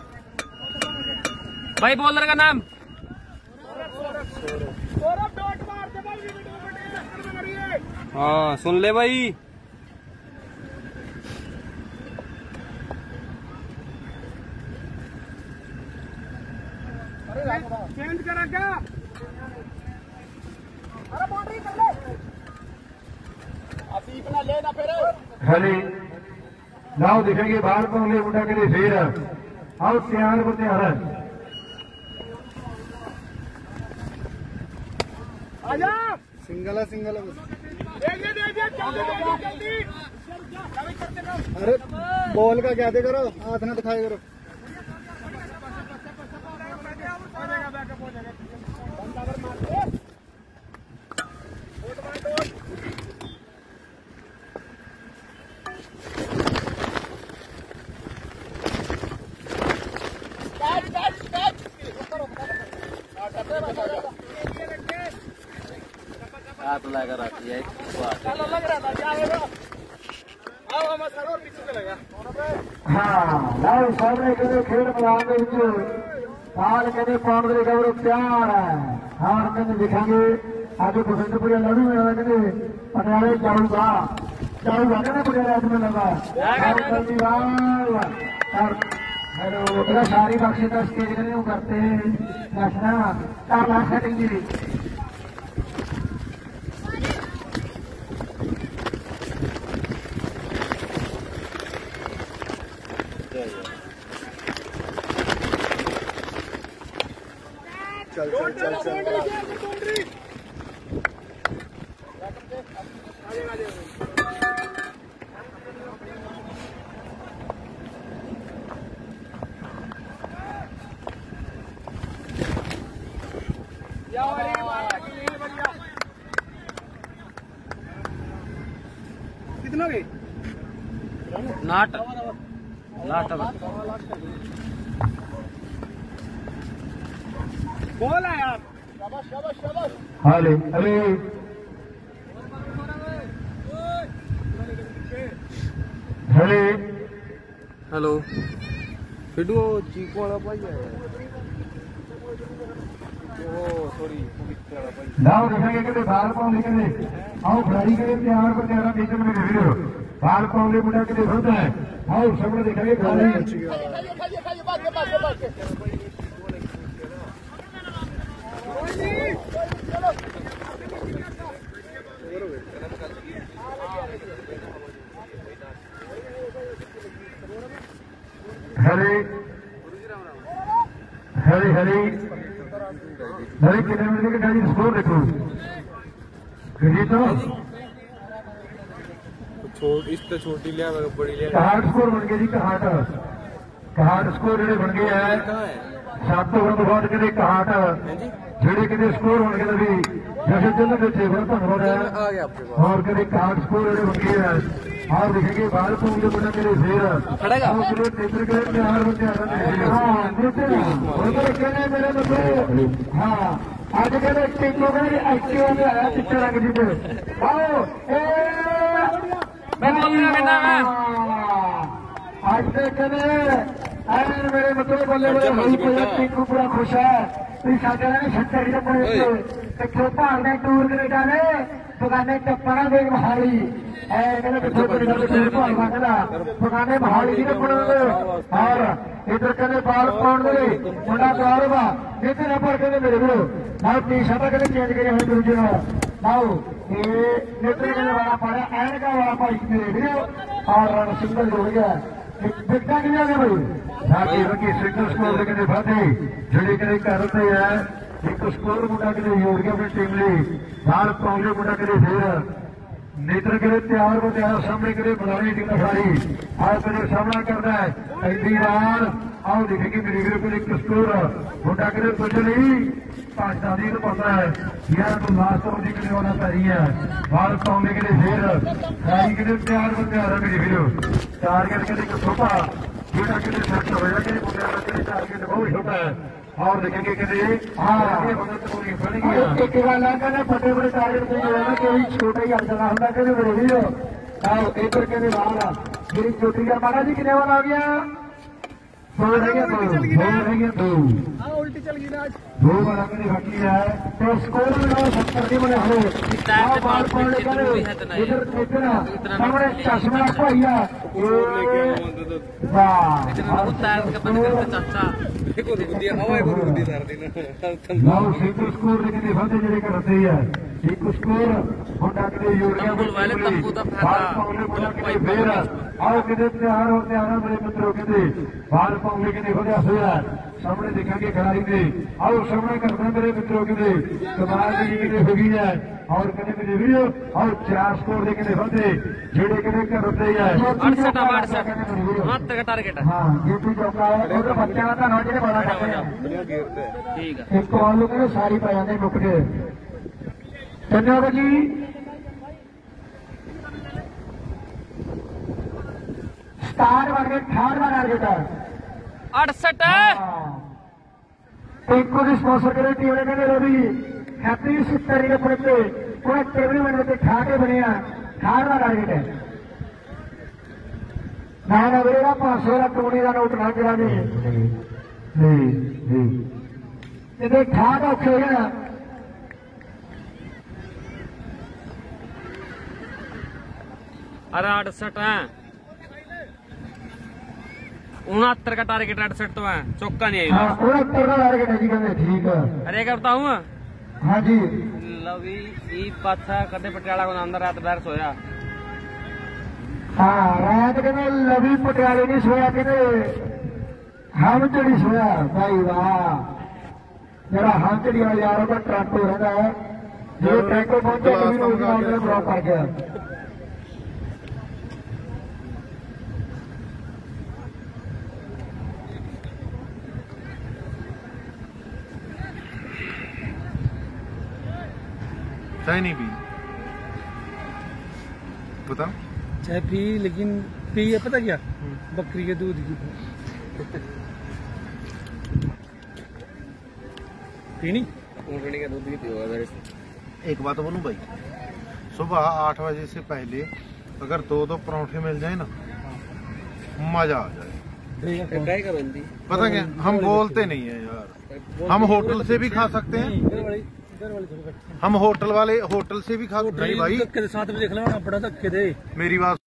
भाई बॉलर का नाम हाँ सुन ले भाई चेंज करा क्या अरे बाउंड्री कर ले आसिफ ना ले ना फिर हले लाओ देखेंगे बाहर को ले मुंडा के लिए फिर आओ तैयार को तैयार है आजा सिंगल है सिंगल है अरे बॉल का क्या दे करो, हाथ ना दिखाए करो। हाथ लगा रखी है हाँ लाओ सामने कहते खेल मैदान के बाल कहते पाउंड के गौरव तैयार है। हाँ कहते दिखाएंगे आगे बसंतपुर लड़ू में कहते पटियाले जाऊंगा जाऊंगा कहते पटियाले आज में लगा हेलो मेरा सारी बख्शी का स्टेज करते नशना सेटिंग जी चल चल चल चल कितना गई नाट नाट बोला यार अरे अरे अरे हेलो फिडू चीकू वाला भाई है ओ सॉरी पवित्र वाला भाई लाओ दिखाएंगे कहते बाल पाँव लेकर आओ खिलाड़ी के तैयार को तैयार बीच में वीडियो बाल पाँव ले मुड़ा के होता है। आओ सब दिखाएंगे खिलाड़ी हरे हरे हरे हरे कितने मिनट के गाड़ी स्कोर देखो जी तो इस तो छोटी लिया बड़ी लिया कहाट स्कोर बन गया जी कहाट कहाट स्कोर जो बन गया है सात तो बंद बहुत के कहाट जेड़े कितने स्कोर होने के भी जैसे चल रहे थे बड़ा धन्यवाद है और कभी कहाट स्कोर जो बन गया है और देखेंगे बाल को मुझे बना मेरे शेर खड़ेगा नेत्र के तैयार होते कहने मेरे मतलब हाँ आज कहते टीकों में एक्टिव में आया पिक्चर आगे जीते आओ आज से कहने मेरे मतलब बल्ले बल्ले टीकू पूरा खुश है साढ़े ने छत्तर पिछले भाग ने टूर कनेडा ने बगाने टप्पा दे बहाली बगाने बहाली जी और इधर कहते बाल पाउंड दे मुंडा तैयार हुआ जितने नंबर कहते मेरे को नाउ टी शर्ट कहते चेंज करे हुए दूजे नाउ ये नेत्र कहने वाला पाया एनका वाला पाई मेरे वीडियो और सिंगल हो गया दिखता कि नहीं भाई साथी की सिंगल स्कोर कहते फते जड़ी कहते करते है एक स्कोर मुंडा कहते जोड़ के अपनी टीम ली बाल पाउंड मुंडा कहते फिर नेत्र करे तैयार को तैयार सामने करे बनाने टीम सारी आज मेरे सामना करना है पहली बार आओ देखेंगे मेरे वीडियो को एक स्कोर मुंडा करे कुछ नहीं पाकिस्तानी को पता है यार तो लास्ट में दिखने वाला सही है बाल पाउंड के लिए फिर सारी के लिए तैयार को तैयार है मेरी वीडियो टारगेट के लिए छोटा बेटा के लिए सख्त होगा के लिए टारगेट बहुत छोटा है और देखेंगे कि एक वाला कहना बड़े बड़े टारगेट कोई छोटा ही अड़चना होता कहते मेरे वीडियो एक कहते बाहर मेरी छोटी का माना जी कितने वाला आ गया दो रह गया दो दो रह गया दो उल्टी चल गई आज दो वाला मेरी बाकी है तो स्कोर में सत्तर की बने हमें इधर इतना सामने चश्मा भैया नौ सिंगल स्कोर लेकिन वादे ਜਿਹੜੇ ਕਰਦੇ ਆ ਇੱਕ ਸਕੋਰ ਮੁੰਡਾ ਕਿਤੇ ਯੂਰੀਆ ਫੇਰ ਆਓ ਕਿਤੇ ਤਿਆਰ ਹੋ ਤਿਆਰ ਮੇਰੇ ਮਿੱਤਰੋ ਕਿਤੇ ਬਾਲ ਪਾਉਂਗੇ ਕਿਤੇ ਵਧਿਆ ਹੋਇਆ ਸਾਹਮਣੇ ਦੇਖਾਂਗੇ ਖਿਡਾਰੀ ਦੇ ਆਓ ਸਾਹਮਣੇ ਕਰਦੇ ਮੇਰੇ ਮਿੱਤਰੋ ਕਿਤੇ ਕਮਾਲ ਦੀ ਕਿਤੇ ਹੋ ਗਈ ਹੈ और कहते मेरे वीडियो और चार स्कोर दे कहते बंदे जेड़े कहते कर होते है अड़सठ अड़सठ उनहत्तर का टारगेट है। हाँ यूपी चौका है और बच्चा का नौ जेड़े बड़ा करते हैं ठीक है एक को आलू कहते सारी पा जाते मुक के धन्यवाद जी। स्टार बन गए अठारहवां टारगेट है अड़सठ एक को स्पॉन्सर करे टीम ने कहते रवि हैप्पी सत्तर के पड़ते कोई टेबल बन गए खा के बने अठारहवां टारगेट है ना ना बेरा पांच सौ का टोनी का नोट ना करा नहीं नहीं नहीं खा का औखे हो गया अरे अड़सठ है उनहत्तर का टारगेट अड़सठ तो है चौका नहीं आई हाँ उनहत्तर का टारगेट है जी कहते ठीक है। अरे क्या बताऊँ हाँ जी लवी ई पाछा कदे पटियाला को अंदर रात बाहर सोया हाँ रात कहते लवी पटियाले नहीं सोया कहते हम चढ़ी सोया भाई वाह जरा हम चढ़ी वाले यारों का ट्रैक्टर रहता है जो ट्रैक्टर पहुंचा कभी उसका ब्लॉक कर गया। चाय नहीं पी बता चाय पी लेकिन पी है पता क्या बकरी के दूध की पीनी ऊँटनी का दूध की पियो अगर एक बात बोलूं भाई सुबह आठ बजे से पहले अगर दो दो पराठे मिल जाए ना मजा आ जाए। क्या करो जल्दी पता क्या हम बोलते नहीं है यार हम होटल से भी खा सकते हैं हम होटल वाले होटल से भी खा नहीं भाई सात बजे खिलाना बड़ा धक्के दे मेरी बात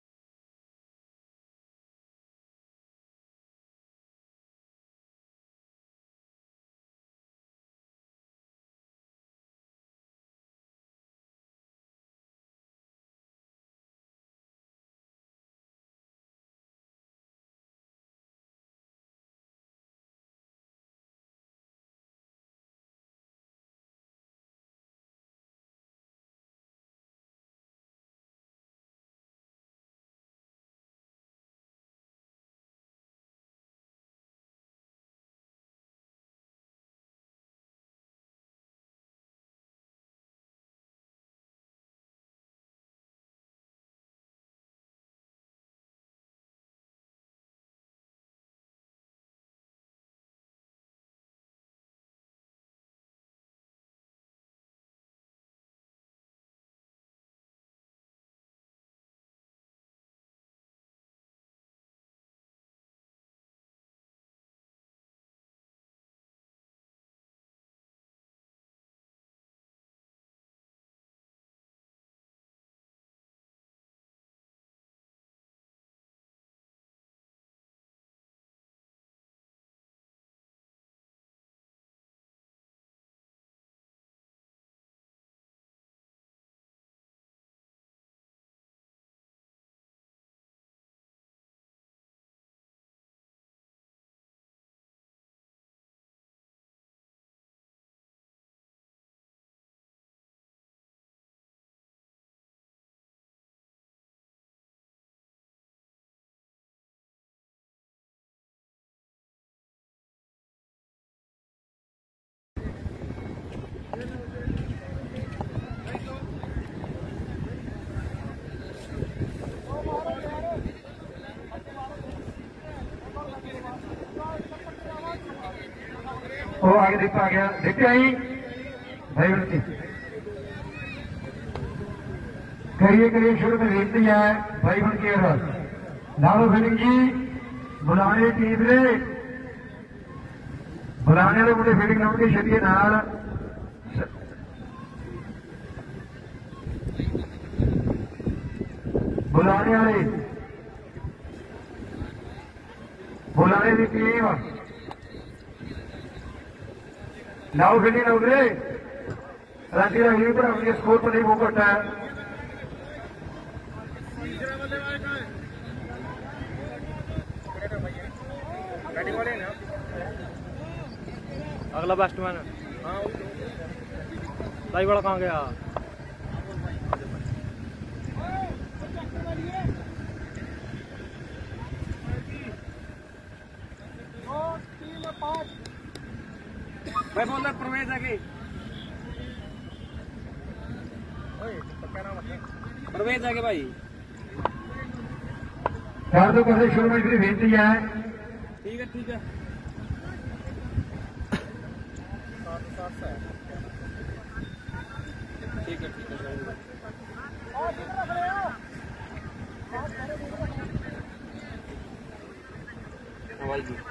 वो आगे देखता आ गया देखते आई भाई बल्कि करिए करिए शुरू में देखती है भाई बन के लालो फिलिंग जी बुलाने टीम ने बुलाने वाले मुझे फील्डिंग नाम के छड़िए नाल बुलाने वाले बुलाने की टीम लाओ फील्डिंग ना उतरे रांची का यहीं पर अपने स्कोर पर नहीं वो करता है अगला बैट्समैन भाई बड़ा कहाँ गया भाई बोल प्रवेश आगे प्रवेश आगे भाई कर दो कैसे शुरू में बेनती है ठीक है ठीक है ठीक है ठीक है हवाई जी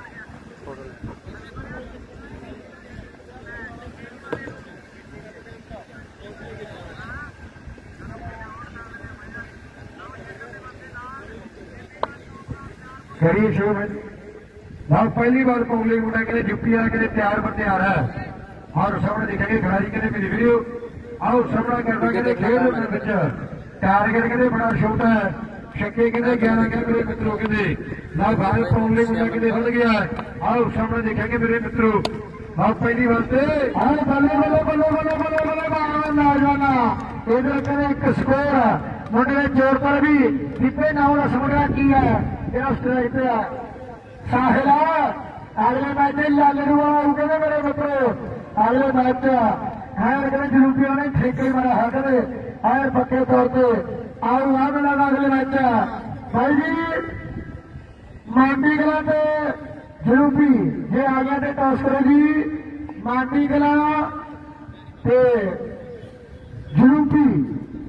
करिए शुरू में ना पहली बार पब्लिक मुंडा के लिए जुप्पी वाला के लिए तैयार पर तैयार है और सामने दिखेंगे खिलाड़ी के लिए मेरी वीडियो और सामना करना के लिए खेल में बच्चा टारगेट के लिए बड़ा शॉट है छक्के के लिए ग्यारह के मेरे मित्रों के लिए ना भारत पब्लिक मुंडा के लिए बन गया है और सामने दिखेंगे मेरे मित्रों और पहली बार से और बल्ले बल्ले बल्ले बल्ले बल्ले बल्ले बाहर ना जाना इधर करे एक स्कोर मुंडे ने जोर पर भी दिपे नावला समझा किया है स्ट्राइक पे साहिला अगले मैच लालू कहते मेरे मित्रों अगले मैच है जनूबियों ने ठेके मारा है करे है पक्के तौर पर और वहां में लगा अगले मैच भाई जी मांडी कला के जनूबी ये आ गया थे टॉस करो जी मांडी कला ते जनूबी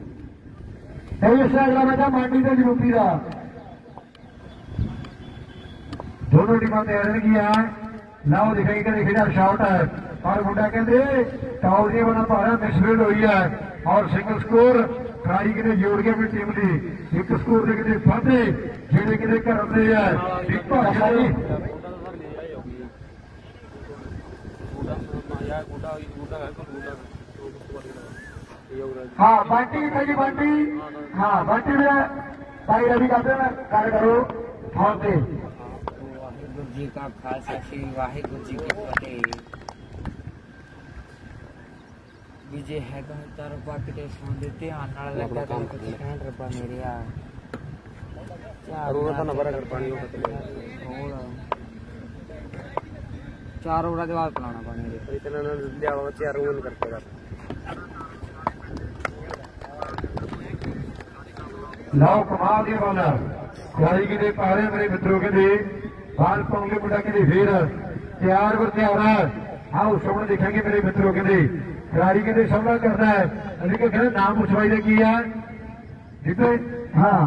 अगला मैच मांडी का जनूबी का दोनों टीम तैयारी किया है लाओ दिखाई कर देखिए शॉट है और मुंडा कहते टॉस नहीं बना पा रहा मिसफील्ड हुई है और सिंगल स्कोर खिलाड़ी के जोड़ के अपनी टीम की एक स्कोर के कितने फाते जेडे कितने घर आते हैं हाँ बांटी भाई बांटी हाँ बांटी में भाई रवि कहते हैं कार्य करो फाते वाहिगुरु जी का खालसा श्री वाहिगुरु जी की फतेह विजय है बेहतर बाकी सुन ध्यान नाल लगा कर कुछ कहन रब्बा मेरे आ जरूरत ना बरा कर पानी और चार ओवरा के बाद पिलाना पानी दे इतना ना लिया चार ओवर करते कर लाओ कमाल के बॉलर खिलाड़ी के लिए पारे मेरे मित्रों के लिए बाल पोंगले मुंडा के लिए फिर तैयार पर तैयार है हाँ उस समय देखेंगे मेरे मित्रों के लिए खिलाड़ी के लिए सामना करना है अभी के कहते नाम उछवाई ने किया जितने हाँ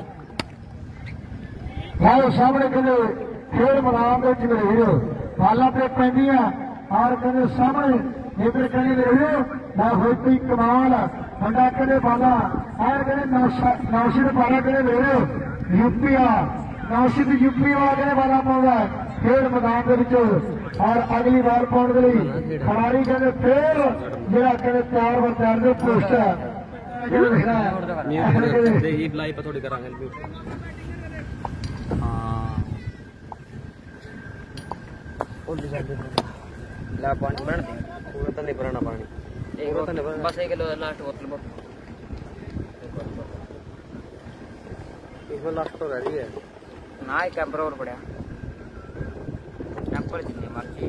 लाओ सामने के लिए खेल मैदान के मेरे हीरो बाला पे पैंदी है और कहते सामने इधर कहने मेरे हीरो ना हो कोई कमाल मुंडा कहते बाला और कहते नौशीद बाला कहते मेरे यूपी आ नौशीद यूपी वाले वाला पाऊंगा खेल मैदान के विच और अगली बार पाने के लिए खिलाड़ी कहते फिर जरा कहते तैयार व तैयार के पोस्टर लाइव थोड़ी करांगे ला पानी बन पूरा तो नहीं भरना पानी एक बोतल बस एक किलो लास्ट बोतल इसमें लास्ट तो रही है ना एक कैंपर और पड़ा कैंपर जितनी मर्जी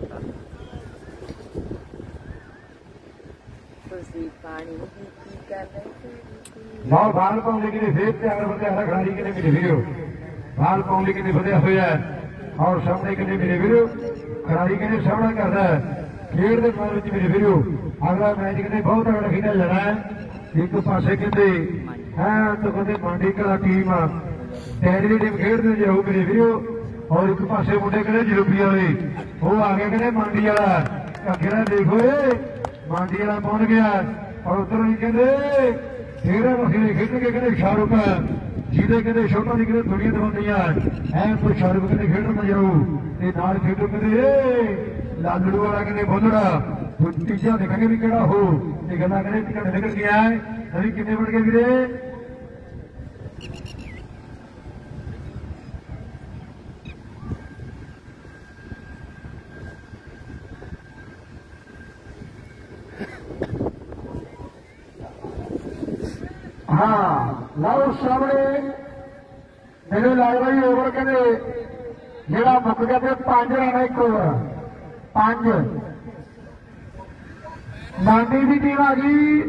नौ बाल पाउंड के लिए फिर तैयार होते हैं खिलाड़ी के लिए मेरे वीडियो बाल पाउंड के लिए फतेह हुआ है और सामने के लिए मेरे वीडियो खिलाड़ी के लिए सामना करता है खेल के मैदान में मेरे वीडियो अगला मैच कहते बहुत तगड़ा खेला जाना है एक पासे कहते है तो कहते मांडी कला टीम तैयारी टीम खेलते जाओ मेरे वीडियो और एक पासे मुंडे कहते जरूबी वाले वो आगे कहते मांडी वाला अगेरा देखो मांडी वाला पहुंच गया और उधर नहीं कहते तेरह मसीने खेल के कहते शाहरुख ਜਿਹਦੇ ਕਹਿੰਦੇ ਛੋਟਾ ਨਹੀਂ ਕਿਤੇ ਦੁਨੀਆ ਤੋਂ ਹੁੰਦੀਆਂ ਐ ਕੋਈ ਸ਼ਾਹਰੁਖ ਕਹਿੰਦੇ ਖੇਡਣ ਨਾ ਜਾਓ ਤੇ ਨਾਲ ਖੇਡੋ ਕਹਿੰਦੇ ਲਾਲੜੂ ਵਾਲਾ ਕਹਿੰਦੇ ਬੋਲੜਾ ਤੀਜਾ ਦੇਖਾਂਗੇ ਵੀ ਕਿਹੜਾ ਹੋ ਇਹ ਗੱਲਾਂ ਕਹਿੰਦੇ ਟਿਕਟ ਨਿਕਲ ਗਿਆ ਹੈ ਅਸੀਂ ਕਿੰਨੇ ਬਣ ਗਏ ਵੀਰੇ हाँ लाओ सामने मेरे लाल भाई ओवर कहते ਜਿਹੜਾ ਮੁੱਕ ਗਿਆ ਤੇ ਪੰਜ ਰਨ ਇੱਕ ਓਵਰ ਪੰਜ ਨਾਂਦੀ ਦੀ ਟੀਮ ਆ ਗਈ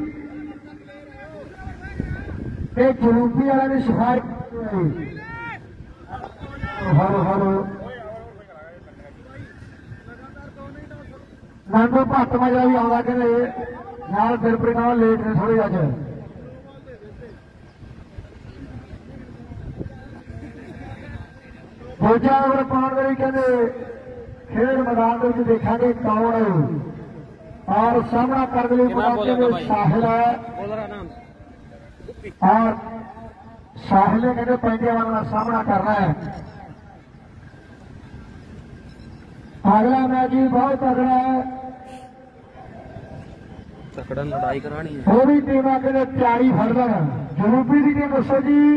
ਤੇ ਜਨੂਬੀ ਵਾਲਿਆਂ ਦੀ ਸਿਫਾਰਿਸ਼ ਹਲੋ ਹਲੋ ਨਾਂਦੂ ਭੱਟ ਮਜਾ ਵੀ ਆਉਂਦਾ ਕਹਿੰਦੇ ਨਾਲ ਦਿਲਪ੍ਰੀਤ ਨਾਲ ਲੇਟ ਨੇ ਥੋੜੇ ਅੱਜ ਦੂਜਾ ਓਵਰ ਪਾਉਣ ਵੇਲੇ ਕਹਿੰਦੇ ਖੇਡ ਮੈਦਾਨ ਦੇ ਵਿੱਚ ਦੇਖਾਂਗੇ ਕੌਣ ਹੈ ਔਰ ਸਾਹਮਣਾ ਕਰਨ ਲਈ ਮੁਕਾਬਲੇ ਦੇ ਸਾਹਿਲ ਹੈ ਔਰ ਸਾਹਿਲ ਨੇ ਕਹਿੰਦੇ ਪੈਂਦੇ ਵਾਲਾ ਦਾ ਸਾਹਮਣਾ ਕਰਨਾ ਹੈ ਅਗਲਾ ਮੈਚ ਵੀ ਬਹੁਤ ਤਗੜਾ ਹੈ ਤਕੜਾ ਲੜਾਈ ਕਰਾਣੀ ਹੈ ਉਹ ਵੀ ਟੀਮਾਂ ਕਹਿੰਦੇ ਤਿਆਰੀ ਫੜਦਾ ਜਨੂਬੀ ਦੀ ਟੀਮ ਦੱਸੋ ਜੀ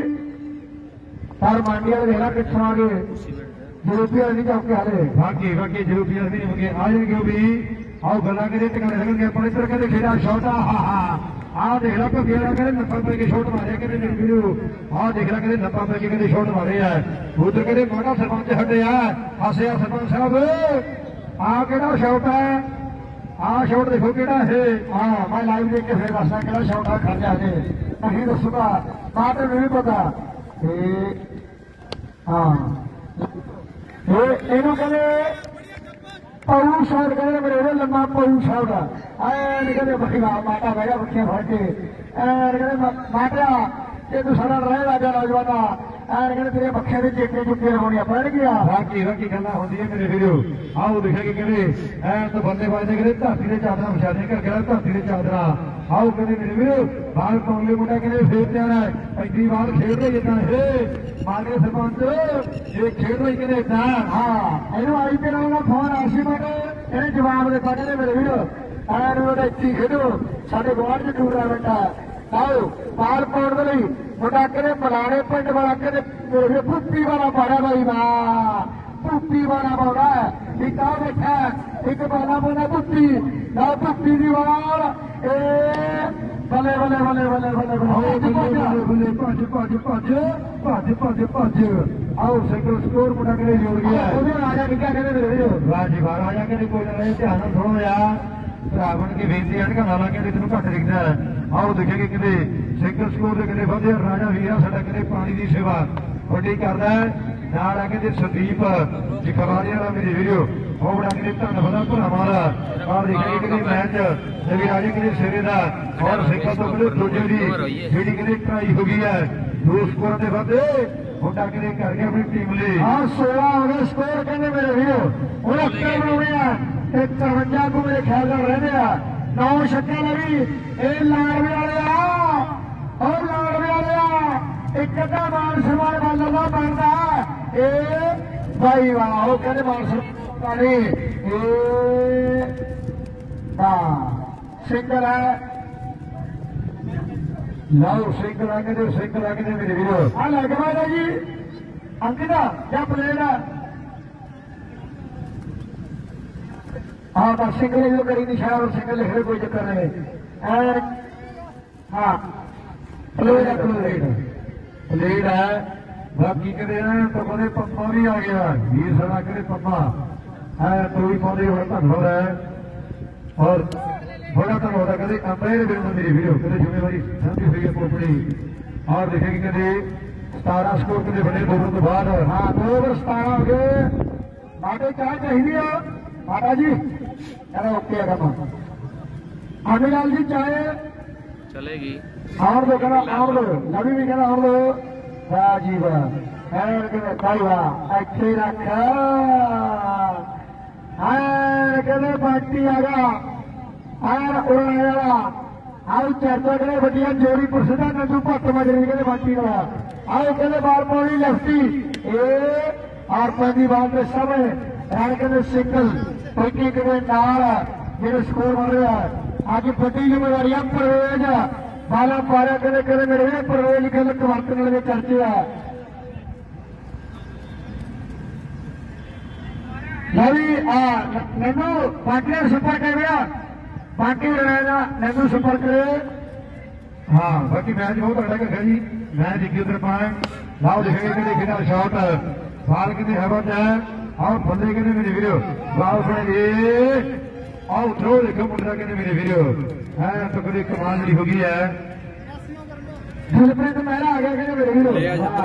ਪਰ ਮਾਂਡੀਆਂ ਦੇ ਦੇਖਣਾ ਕਿੱਥੋਂ ਆ ਗਏ ਜਨੂਬੀ ਵਾਲੀ ਨਹੀਂ ਚੱਕ ਕੇ ਹਾਲੇ ਬਾਕੀ ਬਾਕੀ ਜਨੂਬੀ ਵਾਲੀ ਨਹੀਂ ਹੋਗੇ ਆ ਜਾਣਗੇ ਉਹ ਵੀ ਆਓ ਗੱਲਾਂ ਕਰੇ ਟਿਕਾਣੇ ਲੱਗਣਗੇ ਆਪਣੇ ਇੱਧਰ ਕਹਿੰਦੇ ਖੇਡਾ ਸ਼ਾਟ ਆ ਹਾ ਹਾ ਆਹ ਦੇਖ ਲਾ ਕਿ ਕਿਹੜਾ ਕਹਿੰਦੇ ਨੱਪਾ ਪੈ ਕੇ ਸ਼ਾਟ ਮਾਰਿਆ ਕਹਿੰਦੇ ਜਨੂਬੀ ਨੂੰ ਆਹ ਦੇਖ ਲਾ ਕਹਿੰਦੇ ਨੱਪਾ ਪੈ ਕੇ ਕਹਿੰਦੇ ਸ਼ਾਟ ਮਾਰੇ ਆ ਉਧਰ ਕਹਿੰਦੇ ਮੋਢਾ ਸਰਪੰਚ ਹੱਡੇ ਆ ਹਾਸਿਆ ਸਰਪੰਚ ਸਾਹਿਬ ਆਹ ਕਿਹੜਾ ਸ਼ਾਟ ਹੈ ਆਹ ਸ਼ਾਟ ਦੇਖੋ ਕਿਹੜਾ ਇਹ ਹਾਂ ਮੈਂ ਲਾਈਵ ਦੇਖ ਕੇ ਫਿਰ ਦੱਸਦਾ ਕਿਹੜਾ ਸ਼ਾਟ ਆ ਖਰਚਾ ਜੇ ਨਹੀਂ ਦੱਸੂਗਾ ਬਾਅਦ ਵਿੱਚ ਨਹੀਂ ਪਤਾ ਇਹ ਹਾਂ ਇਹ ਇਹਨੂੰ ਕਹਿੰਦੇ ਪਊ ਸ਼ਾਟ ਕਹਿੰਦੇ ਮੇਰੇ ਇਹਦੇ ਲੰਮਾ ਪਊ ਸ਼ਾਟ ਐਨ ਕਹਿੰਦੇ ਬਖੀਵਾ ਮਾਟਾ ਬਹਿ ਗਿਆ ਬੱਖੀਆਂ ਫੜ ਕੇ ਐਨ ਕਹਿੰਦੇ ਮਾਟਿਆ ਇਹ ਤੂੰ ਸਾਡਾ ਰਹਿ ਰਾਜਾ ਨੌਜਵਾਨਾ ਐਨ ਕਹਿੰਦੇ ਤੇਰੇ ਬੱਖੀਆਂ ਦੇ ਚੇਕੇ ਚੁੱਕੇ ਲਗਾਉਣੀਆਂ ਪੈਣਗੀਆਂ ਬਾਕੀ ਬਾਕੀ ਗੱਲਾਂ ਹੁੰਦੀਆਂ ਮੇਰੇ ਵੀਰੋ ਆਓ ਦੇਖਾਂਗੇ ਕਹਿੰਦੇ ਐਨ ਤਾਂ ਬੰਦੇ ਬਾਜਦੇ ਕਹਿੰਦੇ ਧਰਤੀ ਦੇ ਚਾਦਰਾਂ ਵਿਛਾ ਦੇ ਘਰ ਕਹਿੰਦਾ ਧਰਤੀ ਦੇ ਚਾਦਰਾਂ ਆਓ ਕਹਿੰਦੇ ਮੇਰੇ ਵੀਰੋ ਬਾਲ ਕੌਂਲੇ ਮੁੰਡਾ ਕਹਿੰਦੇ ਫੇਰ ਜਾਣਾ ਐਡੀ ਬਾਲ ਖੇਡਦੇ ਜਿੱਦਾਂ ਇਹ ਮਾਲਵੇ ਸਰਪੰਚ ਇਹ ਖੇਡਦਾ ਹੀ ਕਹਿੰਦੇ ਇਦਾਂ ਹਾਂ ਇਹਨੂੰ ਆਈ ਤੇ ਨਾਲ ਫੋਨ ਆਸੀ ਬਟੇ ਇਹਨੇ ਜਵਾਬ ਦਿੱਤਾ ਕਹਿੰਦੇ ਮੇਰੇ ਵੀਰੋ ਐਨ ਉਹਦਾ ਇੱਥੇ ਖੇਡੋ ਸਾਡੇ ਗਵਾਂਢ ਚ ਟੂਰਨਾਮੈਂਟ ਆ ਆਓ ਬਾਲ ਪਾਉਣ ਦੇ ਲਈ ਮੁੰਡਾ ਕਹਿੰਦੇ ਮਲਾਣੇ ਪਿੰਡ ਵਾਲਾ ਕਹਿੰਦੇ ਮੇਰੇ ਭੁੱਪੀ ਵਾਲਾ ਪਾੜਾ ਬਾਈ ਵਾਹ ਭੁੱਪੀ ਵਾਲਾ ਪਾਉਣਾ ਇੱਕ ਆ ਬੈਠਾ ਇੱਕ ਬਾਲਾ ਬੋਲਾ ਭੁੱਪੀ ਨਾ ਭੁੱਪੀ ਦੀ ਵਾਲ ਇਹ ਬੱਲੇ ਬੱਲੇ ਬੱਲੇ ਬੱਲੇ ਬੱਲੇ ਬੱਲੇ ਭੱਜ ਭੱਜ ਭੱਜ ਭੱਜ ਭੱਜ ਭੱਜ ਆਓ ਸਿੰਗਲ ਸਕੋਰ ਮੁੰਡਾ ਕਹਿੰਦੇ ਜੋੜ ਗਿਆ ਉਹਦੇ ਰਾਜਾ ਨਿੱਕਾ ਕਹਿੰਦੇ ਮੇਰੇ ਵੀਰੋ ਵਾਹ ਜੀ ਵਾਹ ਰਾਜਾ ਕਹਿੰਦੇ ਕੋਈ ਨਾ ਧਿਆਨ ਨਾਲ ਸੁਣੋ ਯਾਰ ਭਰਾਵਣ ਕੀ ਬੇਨਤੀ ਹੈ ਕਿ ਨਾਲਾ ਕਹਿੰਦੇ ਤੈਨੂੰ ਘੱਟ ਦਿਖਦਾ ਆਓ ਦੇਖੇਗੇ ਕਿਤੇ ਸਿੰਗਲ ਸਕੋਰ ਦੇ ਕਿਤੇ ਵਧਿਆ ਰਾਜਾ ਵੀਰਾ ਸਾਡਾ ਕਿਤੇ ਪਾਣੀ ਦੀ ਸੇਵਾ ਵੱਡੀ ਕਰਦਾ ਨਾਲ ਆ ਕਹਿੰਦੇ ਸੰਦੀਪ ਜਖਵਾਰੀ ਵਾਲਾ ਮੇਰੇ ਵੀਰੋ ਉਹ ਬੜਾ ਕਿਤੇ ਧੰਨਵਾਦ ਭਰਾਵਾਂ ਦਾ ਔਰ ਦੇਖੇਗੇ ਕਿਤੇ ਮੈਚ ਜਿਹੜੀ ਰਾਜੇ ਕਿਤੇ ਸਿਰੇ ਦਾ ਔਰ ਸਿੰਗਲ ਤੋਂ ਪਹਿਲੇ ਦੂਜੇ ਦੀ ਜਿਹੜੀ ਕਿਤੇ ਟਰਾਈ ਹੋ ਗਈ ਹੈ ਦੋ ਸਕੋਰਾਂ ਦੇ ਵਾਧੇ ਮੁੰਡਾ ਕਿਤੇ ਕਰ ਗਿਆ ਆਪਣੀ ਟੀਮ ਲਈ ਹਾਂ ਸੋਲਾਂ ਹੋ ਗਏ ਸਕੋਰ ਕਹਿੰਦੇ ਮੇਰੇ ਵੀਰੋ ਹੁਣ ਅੱਖਰ ਬਣਾਉਣੇ ਆ ਤੇ ਤਰਵੰਜਾ ਕੋ ਮੇਰੇ ਖਿਆਲ ਨਾਲ ਰਹਿੰਦੇ ਆ ਨੌ ਛੱਕੇ ਲਵੀ ਇਹ ਲਾੜਵੇ ਵਾਲੇ ਆ ਉਹ ਲਾੜਵੇ ਵਾਲੇ ਆ ਇੱਕ ਅੱਧਾ ਮਾਨ ਸਨਮਾਨ ਬਾਲਰ ਦਾ ਬਣਦਾ ਇਹ ਬਾਈ ਵਾਹ ਉਹ ਕਹਿੰਦੇ ਮਾਨ ਸਨਮਾਨ ਇਹ ਹਾਂ ਸਿੰਗਲ ਹੈ ਲਓ ਸਿੰਗਲ ਆ ਕੇ ਸਿੰਗਲ ਆ ਕੇ ਮੇਰੇ ਵੀਰੋ ਆ ਲੱਗ ਮਾਰਾ ਜੀ ਅੰਕਿਤਾ ਜਾਂ ਪਲੇਡ ਆ हाँ बस सिंगल जो करी निशान और सिंगल लिखे कोई चक्कर नहीं और हाँ प्लेट है प्लेट प्लेट है बाकी कहते हैं तो बोले पप्पा भी आ गया ये सड़ा करे पप्पा है तो भी पौधे बड़ा धन्यवाद है और बड़ा धन्यवाद है कहते अंपायर भी मेरी वीडियो कहते जिम्मेवारी समझी हुई है पोपड़ी और देखेंगे कहते सतारा स्कोर कहते बने दो तो बाद हाँ दो ओवर सतारा हो गए माटे चाह चाहिए माता जी चलो ओके है काम अनिलाल जी चाहे चलेगी और दो कहना और दो नवी भी कहना और दो वाह जी वाह भाई वाह अच्छे रखा कहते पार्टी आ गया आर उड़ने वाला आओ चर्चा करे बढ़िया जोड़ी पुरसदा नंदू भट्ट मजरी कहते पार्टी वाला आओ कहते बाल पौड़ी लेफ्टी ए और पहली बाल के समय रन कहते सिंगल पैकी कहते नाल जेडे स्कोर बन रहा अज बड़ी जिम्मेवारी है परवेज बाला पारा कहते कहते मेरे परवेज कहते कवर्तन वाले चर्चे है नवी नैनू बाकी संपर्क कर गया बाकी रहेगा नैनू संपर्क करे हाँ बाकी मैच बहुत तगड़ा कर जी मैच एक उधर पाए लाओ देखेंगे कि देखिए शॉट बाल कहते हवा है और बंदे कहते मेरे वीडियो बाल सुनेंगे और थ्रो देखो मुंडा कहते मेरे वीडियो है तो कभी कमाल नहीं होगी है दिलप्रीत मेरा आ गया कहते मेरे वीडियो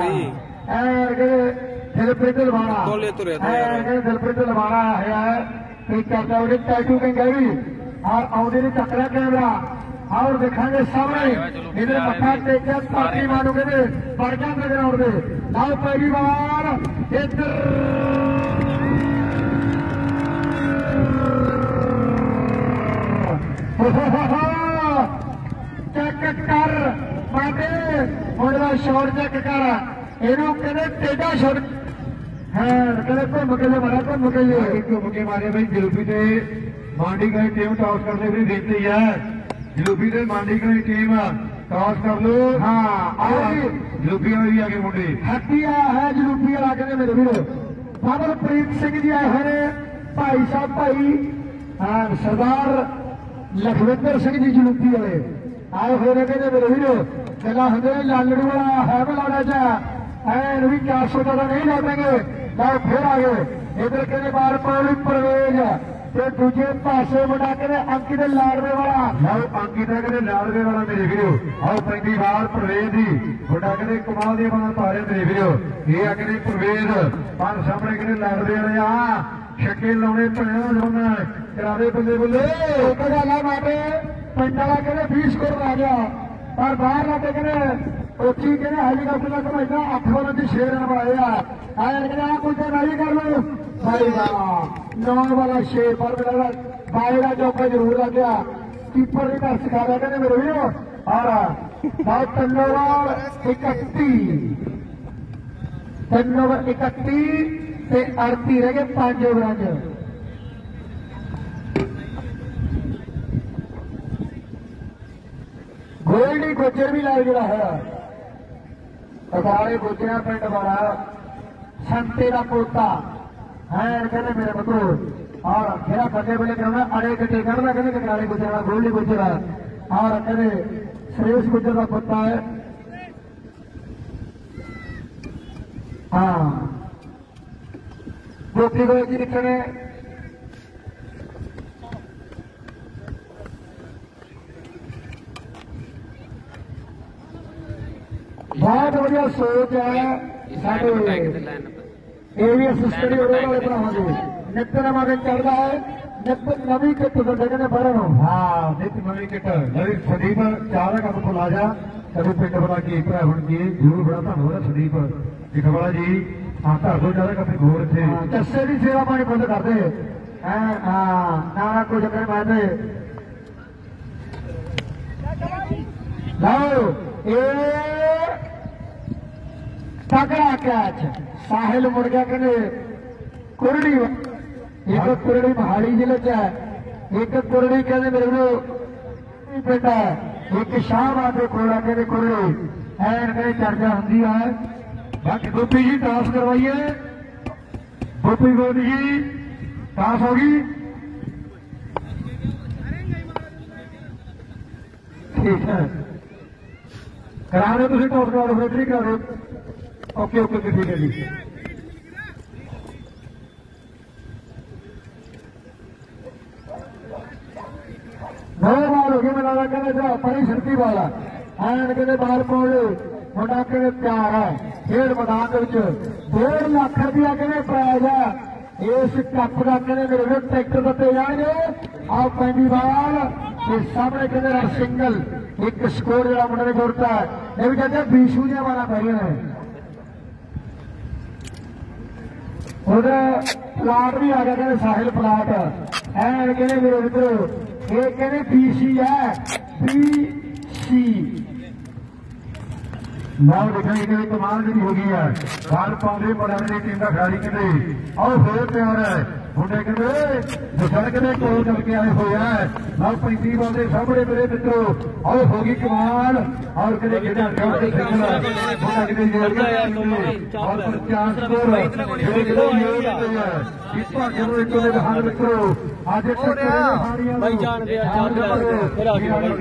दिलप्रीत लवाना दिलप्रीत लवाना है करता टैटू कहीं और आउंदे ने चक्रा कैमरा और देखेंगे सामने इधर मथा टेक पार्टी मानो कहते बढ़ जाते ग्राउंड में लाओ पहली बार इधर चेक कर माटे मुंडा शॉट चेक कर इनू कहते टेढ़ा शॉट है कहते घूम के मारा घूम के घूम के मारे भाई जलूफी से मांडी का टीम टॉस करने भी देती है जलूफी से मांडी का टीम टॉस कर लो हाँ जलूफी भी आगे मुंडे हटिया है जलूफी वाला कहते मेरे वीर बाबरप्रीत सिंह जी आए हैं भाई साहब भाई हाँ सरदार लखविंदर सिंह जी जलूफी वाले आए हुए ने कहते मेरे वीर गला होंगे लालड़ू वाला है बलाड़ा चाह ऐन भी चार सौ ज्यादा नहीं लौटेंगे लाओ फिर आ गए इधर कहते बार पौड़ी प्रवेश ते दूजे पासे मुंडा कहते अंकित लाड़वे वाला लाओ अंकित कहते लाड़वे वाला मेरे वीडियो आओ पैंती बार प्रवेश जी मुंडा कहते कमाल दी बना पा रहे मेरे वीडियो ये आ कहते प्रवेश पर सामने कहते लाड़वे वाले आ छक्के लाने भैया लाना करारे बल्ले बल्ले एक गल है माटे पिंड वाला कहते बीस करोड़ आ गया पर बाहर लाते कहते उची कहते हेलीकॉप्टर का कमाइना अठ ओवर की छे रन बनाए आया कहते कुछ नहीं कर लो भाई नौ वाला छे पर मेरा बाई का चौका जरूर लग गया कीपर ने घर सिखा दिया कहते मेरे भी और तीन ओवर इकती तीन ओवर इकती अड़ती रह गए पांच ओवर गोल्डी गुजर भी लाए जरा है अखाड़े गुजरा पिंड वाला संते का पोता है कहते मेरे बतो और मेरा बड़े बड़े कहना अड़े कटे करना कहते अखाड़े गुजरा गोल्डी गुजरा और कहते सुरेश गुजर का पोता है हाँ गोपी गोल जी लिखने बहुत बढ़िया सोच है एवीएस स्टडी वाले बनावे नित नवा दिन चल रहा है नित नवी किट कहते बढ़ो हाँ नित नवी किट नवी संदीप चाह रहा कब बुला जा कभी पिंड वाला की भरा हूं जी जरूर बड़ा धन्यवाद संदीप जिठवाला जी हाँ घर तो ज्यादा कभी घोर थे चस्से की सेवा पानी बंद करते हाँ ना कुछ कर पाते लाओ ए तगड़ा कैच साहिल मुड़ गया कहते कुरड़ी एक कुरड़ी मोहाली जिले च है एक कुरड़ी कहते मेरे को पिंड है एक शाहबाद के कोड़ा कहते कुरड़ी ऐन कहते चर्चा होंगी है बाकी गोपी जी टॉस करवाइए गोपी गोदी जी टॉस होगी ठीक है करा रहे तुम टॉस करा रहे ठीक करा रहे ओके ओके ठीक है जी नौ बाल हो गए मैं लगा कहते परी सड़की वाला ऐन कहते बाल पाउन मुंडा कहते तैयार है खेड मैदान डेढ़ लाख रुपया कहते प्राइज है इस कप का कहते मेरे ट्रैक्टर दिते जाएंगे आओ पैंती बाल सामने कहते रन सिंगल एक स्कोर जो मुंडे ने जोड़ता है ये भी कहते बीसू जी वाला पहले है प्लाट भी आ गया कहते साहिल प्लाट ऐन कहते मेरे मित्रों ये कहते बीसी है बी सी नाम दिखाई गई कमाल जी हो गई है बाल पाउंडे पढ़ाने की टीम का खिलाड़ी कहते और फिर तैयार है मुंडे कहते सड़क ने कोल करके आए हुए हैं और पैंती बॉल के सामने मेरे मित्रों और होगी कमाल और कहते मुंडा कहते और पचास स्कोर इस भाग्य में एक ने बहार मित्रों आज एक भाई जान दे जान दे मेरा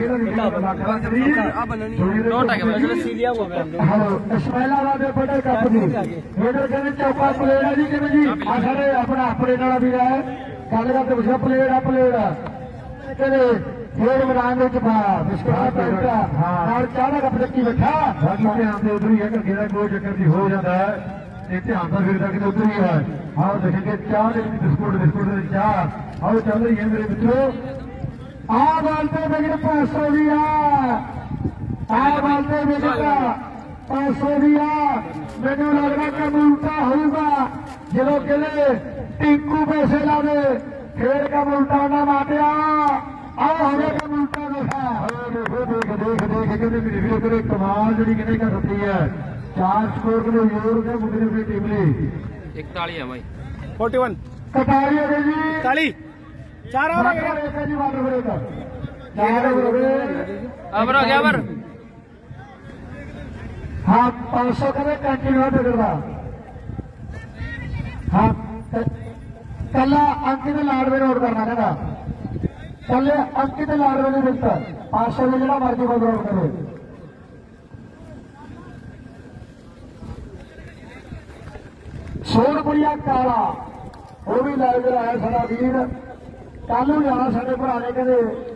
नोट आ गया मतलब सीलिया हुआ मैं इस्माइलाबाद में बड़े कप जी इधर कहते चौका प्लेयर है जी कहते जी आखिर अपना अपने नाला भी है गल करते पुछा प्लेयर है प्लेयर कहते खेल मैदान में मुस्कुरा पैसा और चारा कप चक्की बैठा बाकी ध्यान से उधर ही है कि कोई चक्कर जी हो जाता है ध्यान का फिर तक उधर ही है आओ देखेंगे चाह बिस्कुट बिस्कुट चाह आओ चल रही है मेरे मित्रों आ बालते मेरे पांच सौ दिया आ बालते मेरे पांच सौ दिया मैंने लगता कि उल्टा होगा जो कहले टिंकू पैसे लावे फिर का उल्टा ना माटिया आओ हमें का उल्टा देखा देखो देख देख देख कहते मेरी वीडियो करे कमाल जी कहने का सकती है चार स्कोर के लिए जोर के मुझे अपनी टीम ने इकतालीस है भाई फोर्टी वन कटारी है जी ताली चार ओवर जी वाटर ब्रेक चार ओवर अबर हो गया अबर हाँ पांच सौ का कंटिन्यू करवा हाँ कला अंकित लाडवे नोट करना है कल अंकित लाडवे नहीं मिलता पांच सौ में जरा मर्जी को नोट करे सोनपुरिया काला वो भी लाइव है सारा वीर कल जाना साढ़े भराने कहते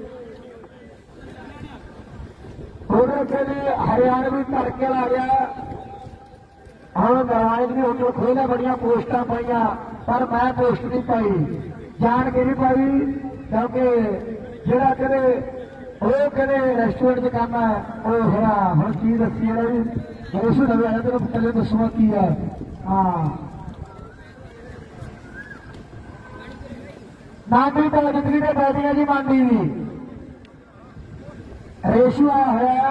हरियाणवी तड़के ला गया हम नारायण भी होटल खोले बड़िया पोस्टा पाइया पर मैं पोस्ट नहीं पाई जान के नहीं पाई क्योंकि जरा कहते वो कहते रेस्टोरेंट से काम है वो थोड़ा हर चीज दसी है उसमें नवे आया तो पहले दसवा की है हाँ नानी तो जितनी ने बैठिया जी मांडी भी रेशू आया है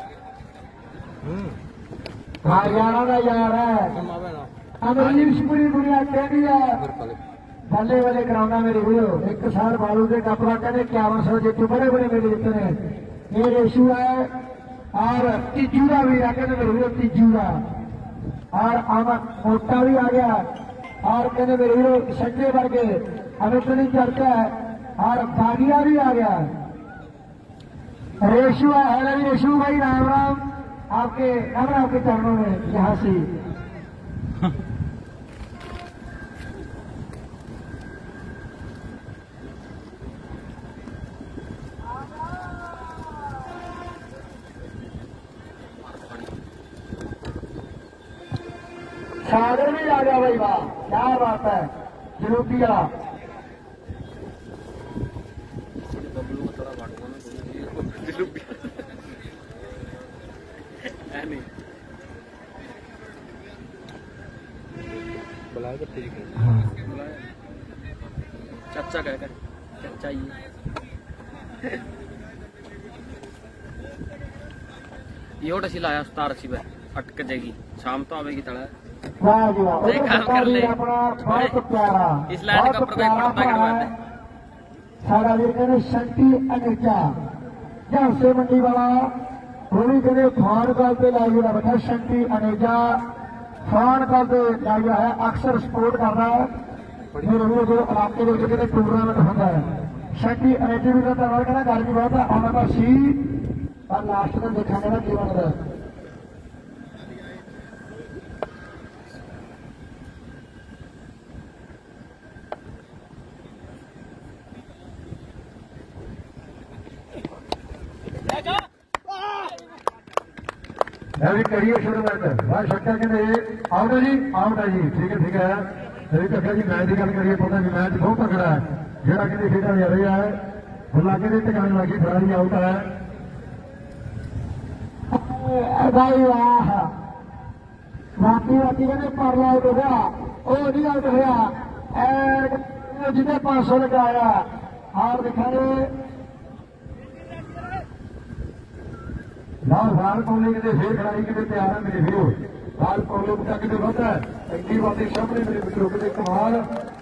हरियाणा का यार है अमरीश पूरी दुनिया कहती है बल्ले वाले ग्राउंड मेरे को एक साल बालू के कपड़ा कहते इक्यावन सौ जीतू बड़े बड़े मेरे जीते ने ये रेशू है और तिजूरा भी है कहते मेरे को तिजूरा और अमर मोटा भी आ गया और कहते मेरे को संजय वर्गे हमें तो नहीं चलता है और बागिया भी आ गया रेशू है हेलो रेशू भाई राम राम आपके राम राम के चरणों में यहाँ से सागर भी आ गया भाई वाह क्या बात है जनूबी वाला चाचा कह कर चाचा ये ये ओट असी लाया सतार अस्सी पे अटक जाएगी शाम तो आवेगी तड़ा वाह जी वाह देख काम कर ले बहुत प्यारा इस लाइन का ऊपर कोई पड़ता करवा दे सारा वीर कहते शक्ति अनेजा जहां से मंडी वाला वो भी कहते फान कल पे लाई हुआ बैठा शक्ति अनेजा फान कल पे लाई हुआ है अक्सर सपोर्ट कर रहा है मेरे वो जो इलाके में कहते टूर्नामेंट होता है शक्ति अनेजा भी कहता है कहना गर्मी बहुत है आना का सी और लास्ट में देखा गया जीवन है अभी करिए शुरू करते भाई शक्कर कहते आउट है जी आउट है जी ठीक है ठीक है अभी कहा जी मैच की गल करिए पता नहीं मैच बहुत तगड़ा है जेड़ा कहते खेड़ा जा रहा है बुलाके के टिकाने लगी खिलाड़ी आउट है भाई वाह बाकी बाकी कहते पर आउट हो गया वो नहीं आउट होया जिन्हें पांच सौ लगाया और दिखा रहे लाल बाल पौले के फिर खिलाड़ी के तैयार है मेरे वीरो बाल पौले तक के होता है इंडी बातें सामने मेरे मित्रों के कमाल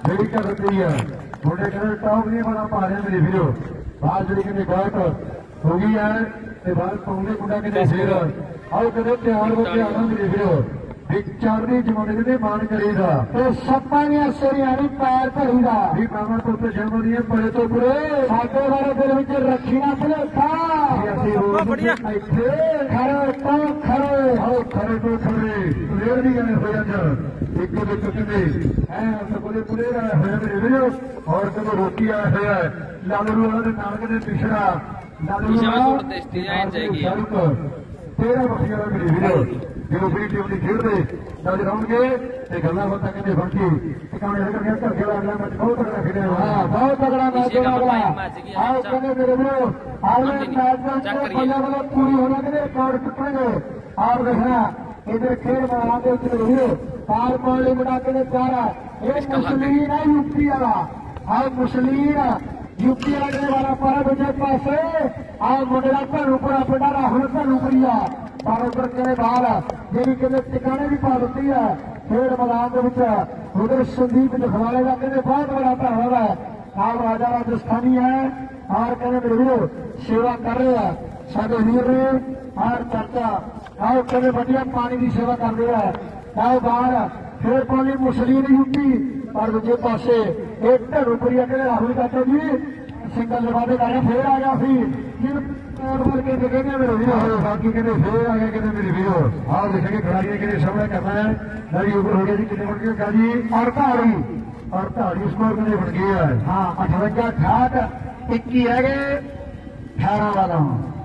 ਜਿਹੜੀ ਕਰਦੀ ਹੈ ਮੁੰਡੇ ਕਹਿੰਦੇ ਟੌਪ ਨਹੀਂ ਬਣਾ ਪਾ ਰਹੇ ਮੇਰੇ ਵੀਰੋ ਬਾਹਰ ਜਿਹੜੀ ਕਹਿੰਦੇ ਗਾਇਕ ਹੋ ਗਈ ਹੈ ਤੇ ਬਾਹਰ ਪਾਉਂਦੇ ਮੁੰਡਾ ਕਹਿੰਦੇ ਫੇਰ ਆਓ ਕਦੇ ਤਿਆਰ ਹੋ ਕੇ ਆਉਣਾ ਮੇਰੇ ਵੀਰੋ ਵਿਚਾਰਦੀ ਜਮਾਨੇ ਦੇ ਮਾਨ ਕਰੀਦਾ ਤੇ ਸੱਪਾਂ ਦੀਆਂ ਸਰੀਆਂ ਨੂੰ ਪੈਰ ਭਰੀਦਾ ਵੀ ਮਾਮਾ ਪੁੱਤ ਜਨਮ ਦੀਆਂ ਬੜੇ ਤੋਂ ਬੁਰੇ ਸਾਡੇ ਬਾਰੇ ਦਿਲ ਵਿੱਚ ਰੱਖੀ ਨਾ ਭੁਲੇਖਾ ਅਸੀਂ ਰੋਜ਼ ਇੱਥੇ ਖਰੇ ਤੋਂ ਖਰੇ ਹੋ ਖਰੇ ਤੋਂ ਖਰੇ ਰੇੜ ਦੀ ਗਾਣੇ ਹੋਇਆ ਅੱਜ ਇੱਕ ਦੇ ਚੁੱਕਦੇ ਐ ਸਭਲੇ ਪੂਰੇ ਹੋਇਆ ਮੇਰੇ ਵੀਰੋ ਔਰ ਕਦੇ ਰੋਟੀ ਆਇਆ ਹੋਇਆ ਲਾਲੂ ਉਹਨਾਂ ਦੇ ਨਾਲ ਕਦੇ ਪਿਛੜਾ ਲਾਲੂ ਸੂਟ ਤੇ ਸਟੇਜ ਜਾਏਗੀ ਤੇਰਾ ਬਖਸ਼ਿਆ ਮੇਰੇ ਵੀਰੋ ਜਦੋਂ ਬੜੀ ਟੀਮ ਦੀ ਖੇਡਦੇ ਜਦ ਰਹੋਗੇ ਤੇ ਗੱਲਾਂ ਬਾਤਾਂ ਕਹਿੰਦੇ ਫੰਕੀ ਟਿਕਾਣੇ ਲੱਗ ਗਿਆ ਘਰ ਖੇੜਾ ਅਗਲਾ ਮੈਚ ਬਹੁਤ ਤਗੜਾ ਖੇਡਿਆ ਹਾਂ ਬਹੁਤ ਤਗੜਾ ਮੈਚ ਅਗਲਾ ਆਓ ਕਹਿੰਦੇ ਮੇਰੇ ਵੀਰੋ ਆਲੇ ਮੈਚ ਵਿੱਚ ਪਹਿਲਾਂ ਵਾਲਾ ਪੂਰੀ ਹੋਣਾ ਕਹਿੰਦੇ ਰਿਕਾਰਡ ਟੁੱਟਣਗੇ ਆਪ ਦੇਖਣਾ ਇਧਰ ਖੇਡ ਮੈਦਾਨ ਦੇ ਉੱਤੇ ਵੀਰੋ ਪਾਰ ਪਾਉਣ ਲਈ ਮੁੰਡਾ ਕਹਿੰਦੇ ਚਾਰਾ ਇਹ ਮੁਸਲੀਨ ਹੈ ਯੂਪੀ ਵਾਲਾ ਆਹ ਮੁਸਲੀਨ ਯੂਪੀ ਵਾਲੇ ਵਾਲਾ ਪਰ ਦੂਜੇ ਪਾਸੇ ਆਹ ਮੁੰਡੇ ਦਾ ਘਰੂ ਪੜਾ ਪਿੰਡਾ ਰਾਹੁਲ ਘਰੂ ਪੜੀਆ ਪਰ ਉਧਰ ਕਹਿੰਦੇ ਬਾਹਰ ਜਿਹੜੀ ਕਹਿੰਦੇ ਟਿਕਾਣੇ ਵੀ ਪਾ ਦਿੱਤੀ ਹੈ ਖੇਡ ਮੈਦਾਨ ਦੇ ਵਿੱਚ ਉਧਰ ਸੰਦੀਪ ਜਖਵਾਲੇ ਦਾ ਕਹਿੰਦੇ ਬਹੁਤ ਬੜਾ ਧੰਨਵਾਦ ਹੈ ਆਹ ਰਾਜਾ ਰਾਜਸਥਾਨੀ ਹੈ ਔਰ ਕਹਿੰਦੇ ਮੇਰੇ ਵੀਰੋ ਸੇਵਾ ਕਰ ਰਹੇ ਆ ਸਾਡੇ ਵੀਰ ਨੇ ਔਰ ਚਰਚਾ ਆਹ ਕਹਿੰਦੇ ਵਧੀਆ ਪਾਣੀ ਦੀ ਸੇਵਾ ਕਰਦੇ ਆ ਆਹ ਬਾਹਰ ਫੇਰ ਪਾਣੀ ਮੁਸਲੀਮ ਯੂਪੀ ਪਰ ਦੂਜੇ ਪਾਸੇ ਇਹ ਢੜੂ ਪਰੀਆ ਕਹਿੰਦੇ ਰਾਹੁਲ ਕਾਟੋ ਜੀ ਸਿੰਗਲ ਲਵਾਦੇ ਦਾ ਫੇਰ ਆ ਗਿਆ ਸੀ ਫਿਰ ਕੋਟ ਵਰ ਕੇ ਕਹਿੰਦੇ ਮੇਰੇ ਵੀਰੋ ਬਾਕੀ ਕਹਿੰਦੇ ਫੇਰ ਆ ਗਏ ਕਹਿੰਦੇ ਮੇਰੇ ਵੀਰੋ ਆਹ ਦੇਖੇ ਖਿਡਾਰੀ ਕਹਿੰਦੇ ਸਾਹਮਣੇ ਕਰਨਾ ਹੈ ਲੜੀ ਉੱਪਰ ਹੋ ਗਿਆ ਜੀ ਕਿੰਨੇ ਬਣ ਗਏ ਕਾਜੀ ਅੜਤਾਲੀ ਅੜਤਾਲੀ ਸਕੋਰ ਕਿੰਨੇ ਬਣ ਗਏ ਹੈ ਹਾਂ ਅਠਵੰਜਾ ਅਠਾਹਠ ਇੱਕੀ ਹੈਗੇ ਅਠਾਰਾਂ ਵਾਲਾ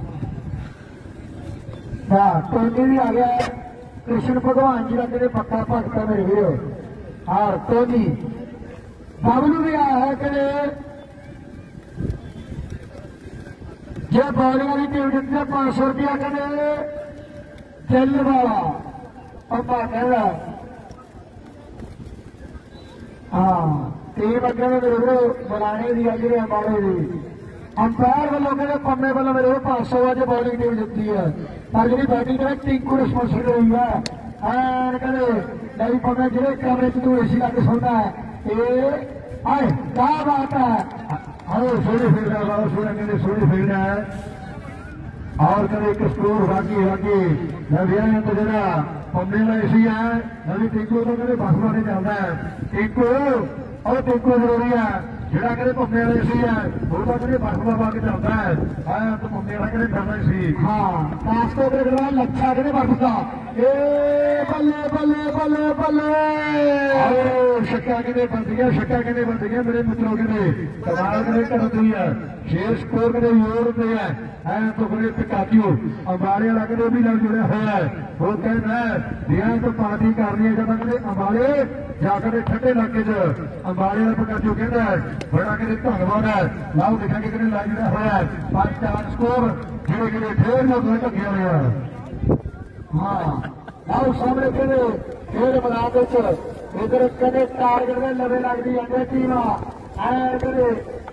ਵਾਹ ਟੋਨੀ ਵੀ ਆ ਗਿਆ कृष्ण भगवान जी का कहते पक्का भगत है मेरे वीरो और टोनी बबलू भी आया है कहते जो बॉलिंग वाली टीम जीतती है पांच सौ रुपया कहते दिल वाला पप्पा कहना हाँ टीम अगे मेरे वीरो बनाने की अगे अंबाले की अंपायर वालों कहते पम्मे वालों मेरे पांच सौ अज बॉलिंग टीम जीती है पर जी बैटिंग करे टिंकू रिस्पॉन्सिबल हुई है एन कहते नहीं पम्मे जो कैमरे च तू एसी लग सुनना है ये आए क्या बात है अरे सोनी फील्ड है सोने कहते सोनी फील्ड है और कहते एक स्कोर बाकी बाकी मैं तो जरा पम्मे का एसी है नवी टिंकू तो कहते बस नहीं चलता है टिंकू और टिंकू जरूरी है ਜਿਹੜਾ ਕਹਿੰਦੇ ਭੁੱਖੇ ਵਾਲੇ ਸੀ ਹੈ ਉਹ ਤਾਂ ਕਹਿੰਦੇ ਬਰਫਾ ਪਾ ਕੇ ਚੱਲਦਾ ਹੈ ਆਇਆ ਤਾਂ ਭੁੱਖੇ ਵਾਲਾ ਕਹਿੰਦੇ ਕਰਨਾ ਸੀ ਹਾਂ ਪਾਸ ਤੋਂ ਦੇ ਗਲਾ ਲੱਛਾ ਕਹਿੰਦੇ ਬਰਫ ਦਾ ਏ ਬੱਲੇ ਬੱਲੇ ਬੱਲੇ ਬੱਲੇ ਆਓ ਛੱਕਾ ਕਹਿੰਦੇ ਬੰਦੀਆਂ ਛੱਕਾ ਕਹਿੰਦੇ ਬੰਦੀਆਂ ਮੇਰੇ ਮਿੱਤਰੋ ਕਹਿੰਦੇ ਕਮਾਲ ਕਹਿੰਦੇ ਕਰਦੀ ਹੈ ਛੇ ਸਕੋਰ ਕਹਿੰਦੇ ਯੋਰ ਤੇ ਹੈ ਐ ਤਾਂ ਬੜੇ ਪਿਕਾਚੂ ਅੰਬਾਲੇ ਵਾਲਾ ਕਹਿੰਦੇ ਵੀ ਨਾਲ ਜੁੜਿਆ ਹੋਇਆ ਹੈ ਉਹ ਕਹਿੰਦਾ ਦਿਆਂ ਤੋਂ ਪਾਰਟੀ ਕਰਨੀ ਹੈ ਜਦੋਂ ਕਹਿੰਦੇ ਅੰਬਾਲੇ ਜਾ ਕੇ ਠੱਡੇ ਇਲਾਕੇ 'ਚ ਅੰਬਾਲੇ ਦਾ ਪਿਕਾਚੂ ਕਹਿੰਦਾ बड़ा कहते धन्यवाद है लाओ देखा कि लाइव जुड़ा हुआ है पांच चार स्कोर जो फिर लोग ढके हुए हैं हाँ लाओ सामने कहते फिर मैदान इधर कहते टारगेट में लवे लगती है टीम कहते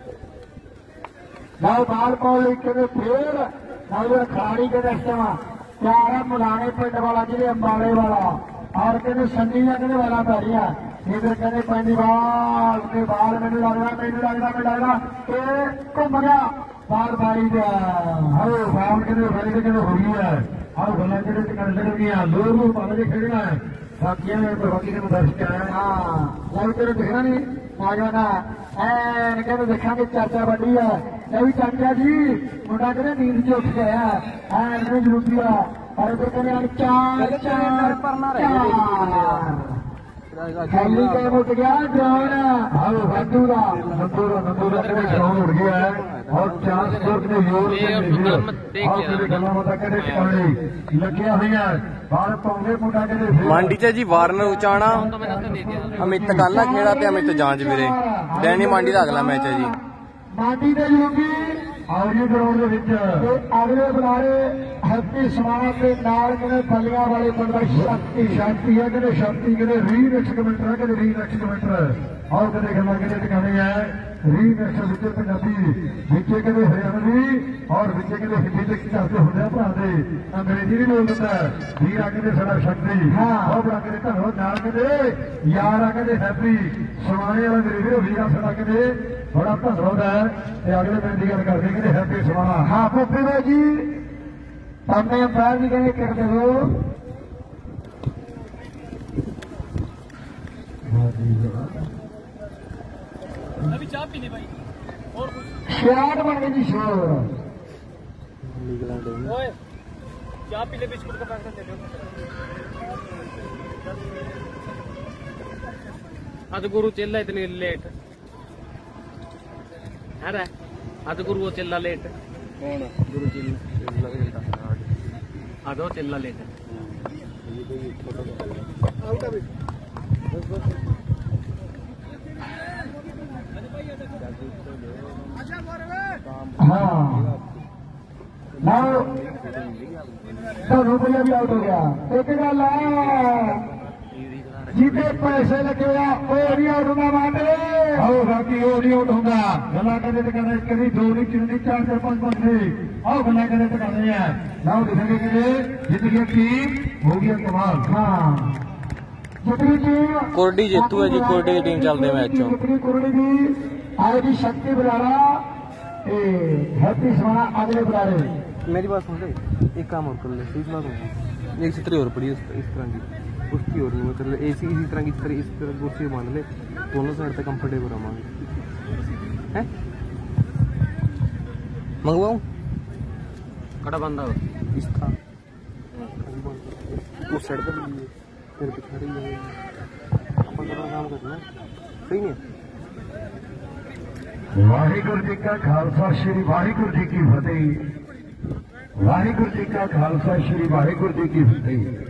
लाओ बाल पाने कहते फिर लाओ खिलाड़ी कहते इस टाइम चार है मुलाने पिंड वाला जिले अंबाले वाला और कहते संनी का कहते वाला पै रही है इधर कहते पैंती बाल के बाल मैनू लगता मैनू लगता मैं लगता घूम गया बाल बारी हलो बाल कहते बड़े कहते हो गई है हर गल्ला कहते कर सकती लोग पाले के खेलना है बाकी बाकी कहते दर्शक है हाँ लाइव तेरे देखना नहीं आ जाना ऐन कहते देखा चर्चा बड़ी है नहीं चाचा जी मुंडा कहते नींद च उठ गया ऐन कहते जरूरी है और इधर कहते चार चार चार खाली टाइम उठ गया ग्राउंड हाँ नंदू का नंदू का नंदू का ग्राउंड उठ गया है और चार स्कोर के योग और गला माता कहते टिकाने लगिया हुई है बाहर पाਉਂਦੇ ਮੁੰਡਾ ਕਹਿੰਦੇ ਮੰਡੀ 'ਚ ਜੀ ਵਾਰਨਰ ਉਚਾਣਾ ਅਮਿਤ ਕਾਲਾ ਖੇੜਾ ਤੇ ਅਮਿਤ ਜਾਂਚ ਵੀਰੇ ਡੈਨੀ ਮੰਡੀ ਦਾ ਅਗਲਾ ਮੈਚ ਹੈ ਜੀ ਮੰਡੀ ਦੇ ਯੋਗੀ ਆਉਰੀ ਗਰਾਊਂਡ ਦੇ ਵਿੱਚ ਅਗਲੇ ਬੁਲਾਰੇ ਹੈਪੀ ਸਮਾਣਾ ਦੇ ਨਾਲ ਕਹਿੰਦੇ ਬੱਲੀਆਂ ਵਾਲੇ ਪਿੰਡ ਦਾ ਸ਼ਕਤੀ ਸ਼ਕਤੀ ਹੈ ਕਹਿੰਦੇ ਸ਼ਕਤੀ ਕਹਿੰਦੇ ਰੀ ਐਕਸਕਮੈਂਟਰ ਕਹਿੰਦੇ ਰੀ ਐਕਸਕਮੈਂਟਰ ਆਓ ਕਹਿੰਦੇ ਗੱਲਾਂ ਕਹਿੰਦੇ ਟਿਕਾਣੇ ਹੈ रीमिक्स विचे पंजाबी विचे कहते हरियाणवी और विचे कहते हिंदी लिख करते होंगे भरा दे अंग्रेजी भी बोल दिता वीर आ कहते साडा शक्ति और बड़ा कहते धन्यवाद नाल कहते यार आ कहते हैप्पी समाने वाला मेरे वीर वीर साडा कहते बड़ा धन्यवाद है अगले दिन की गल करते कहते हैप्पी समाना। हाँ भूपी भाई जी सामने अंपायर जी कहते कर दो अभी चाय पीने भाई और कुछ शियार बन गई जी शोर ओए चाय पी ले बिस्कुट का पैकेट दे दो आज गुरु चेला इतनी लेट अरे आज गुरु वो चेला लेट कौन गुरु चेला आदो चेला लेट हाँ धोनू भैया भी आउट हो गया एक गल जिते पैसे लगे और आउट होगा माने आओ बाकी और नहीं आउट होगा गला करे तो कहते कभी दो नहीं तीन नहीं चार चार पांच पांच नहीं आओ गला करे तो कहते हैं ना देखेंगे कि जीत गई टीम हो गया कमाल। हाँ जितनी टीम कोरडी जीतू है जी कोरडी की टीम चलते मैच चो जितनी कोरडी की आज की शक्ति बुलाना हैप्पी समाना अगले बुलारे। मेरी बात सुन ले एक काम और कर ले सीधी बात हो एक छतरी और पड़ी इस तरह की उसकी और नहीं कर ले ऐसी इसी तरह की तरह इस तरह कुर्सी मान ले दोनों साइड पे कंफर्टेबल रहा है मंगवाऊं कड़ा बंदा इस तरह उस साइड पर फिर पिछाड़ी अपन काम करना सही नहीं वाहिगुरु जी का खालसा श्री वाहिगुरु जी की फतेह वाहिगुरु जी का खालसा श्री वाहिगुरु जी की फतेह।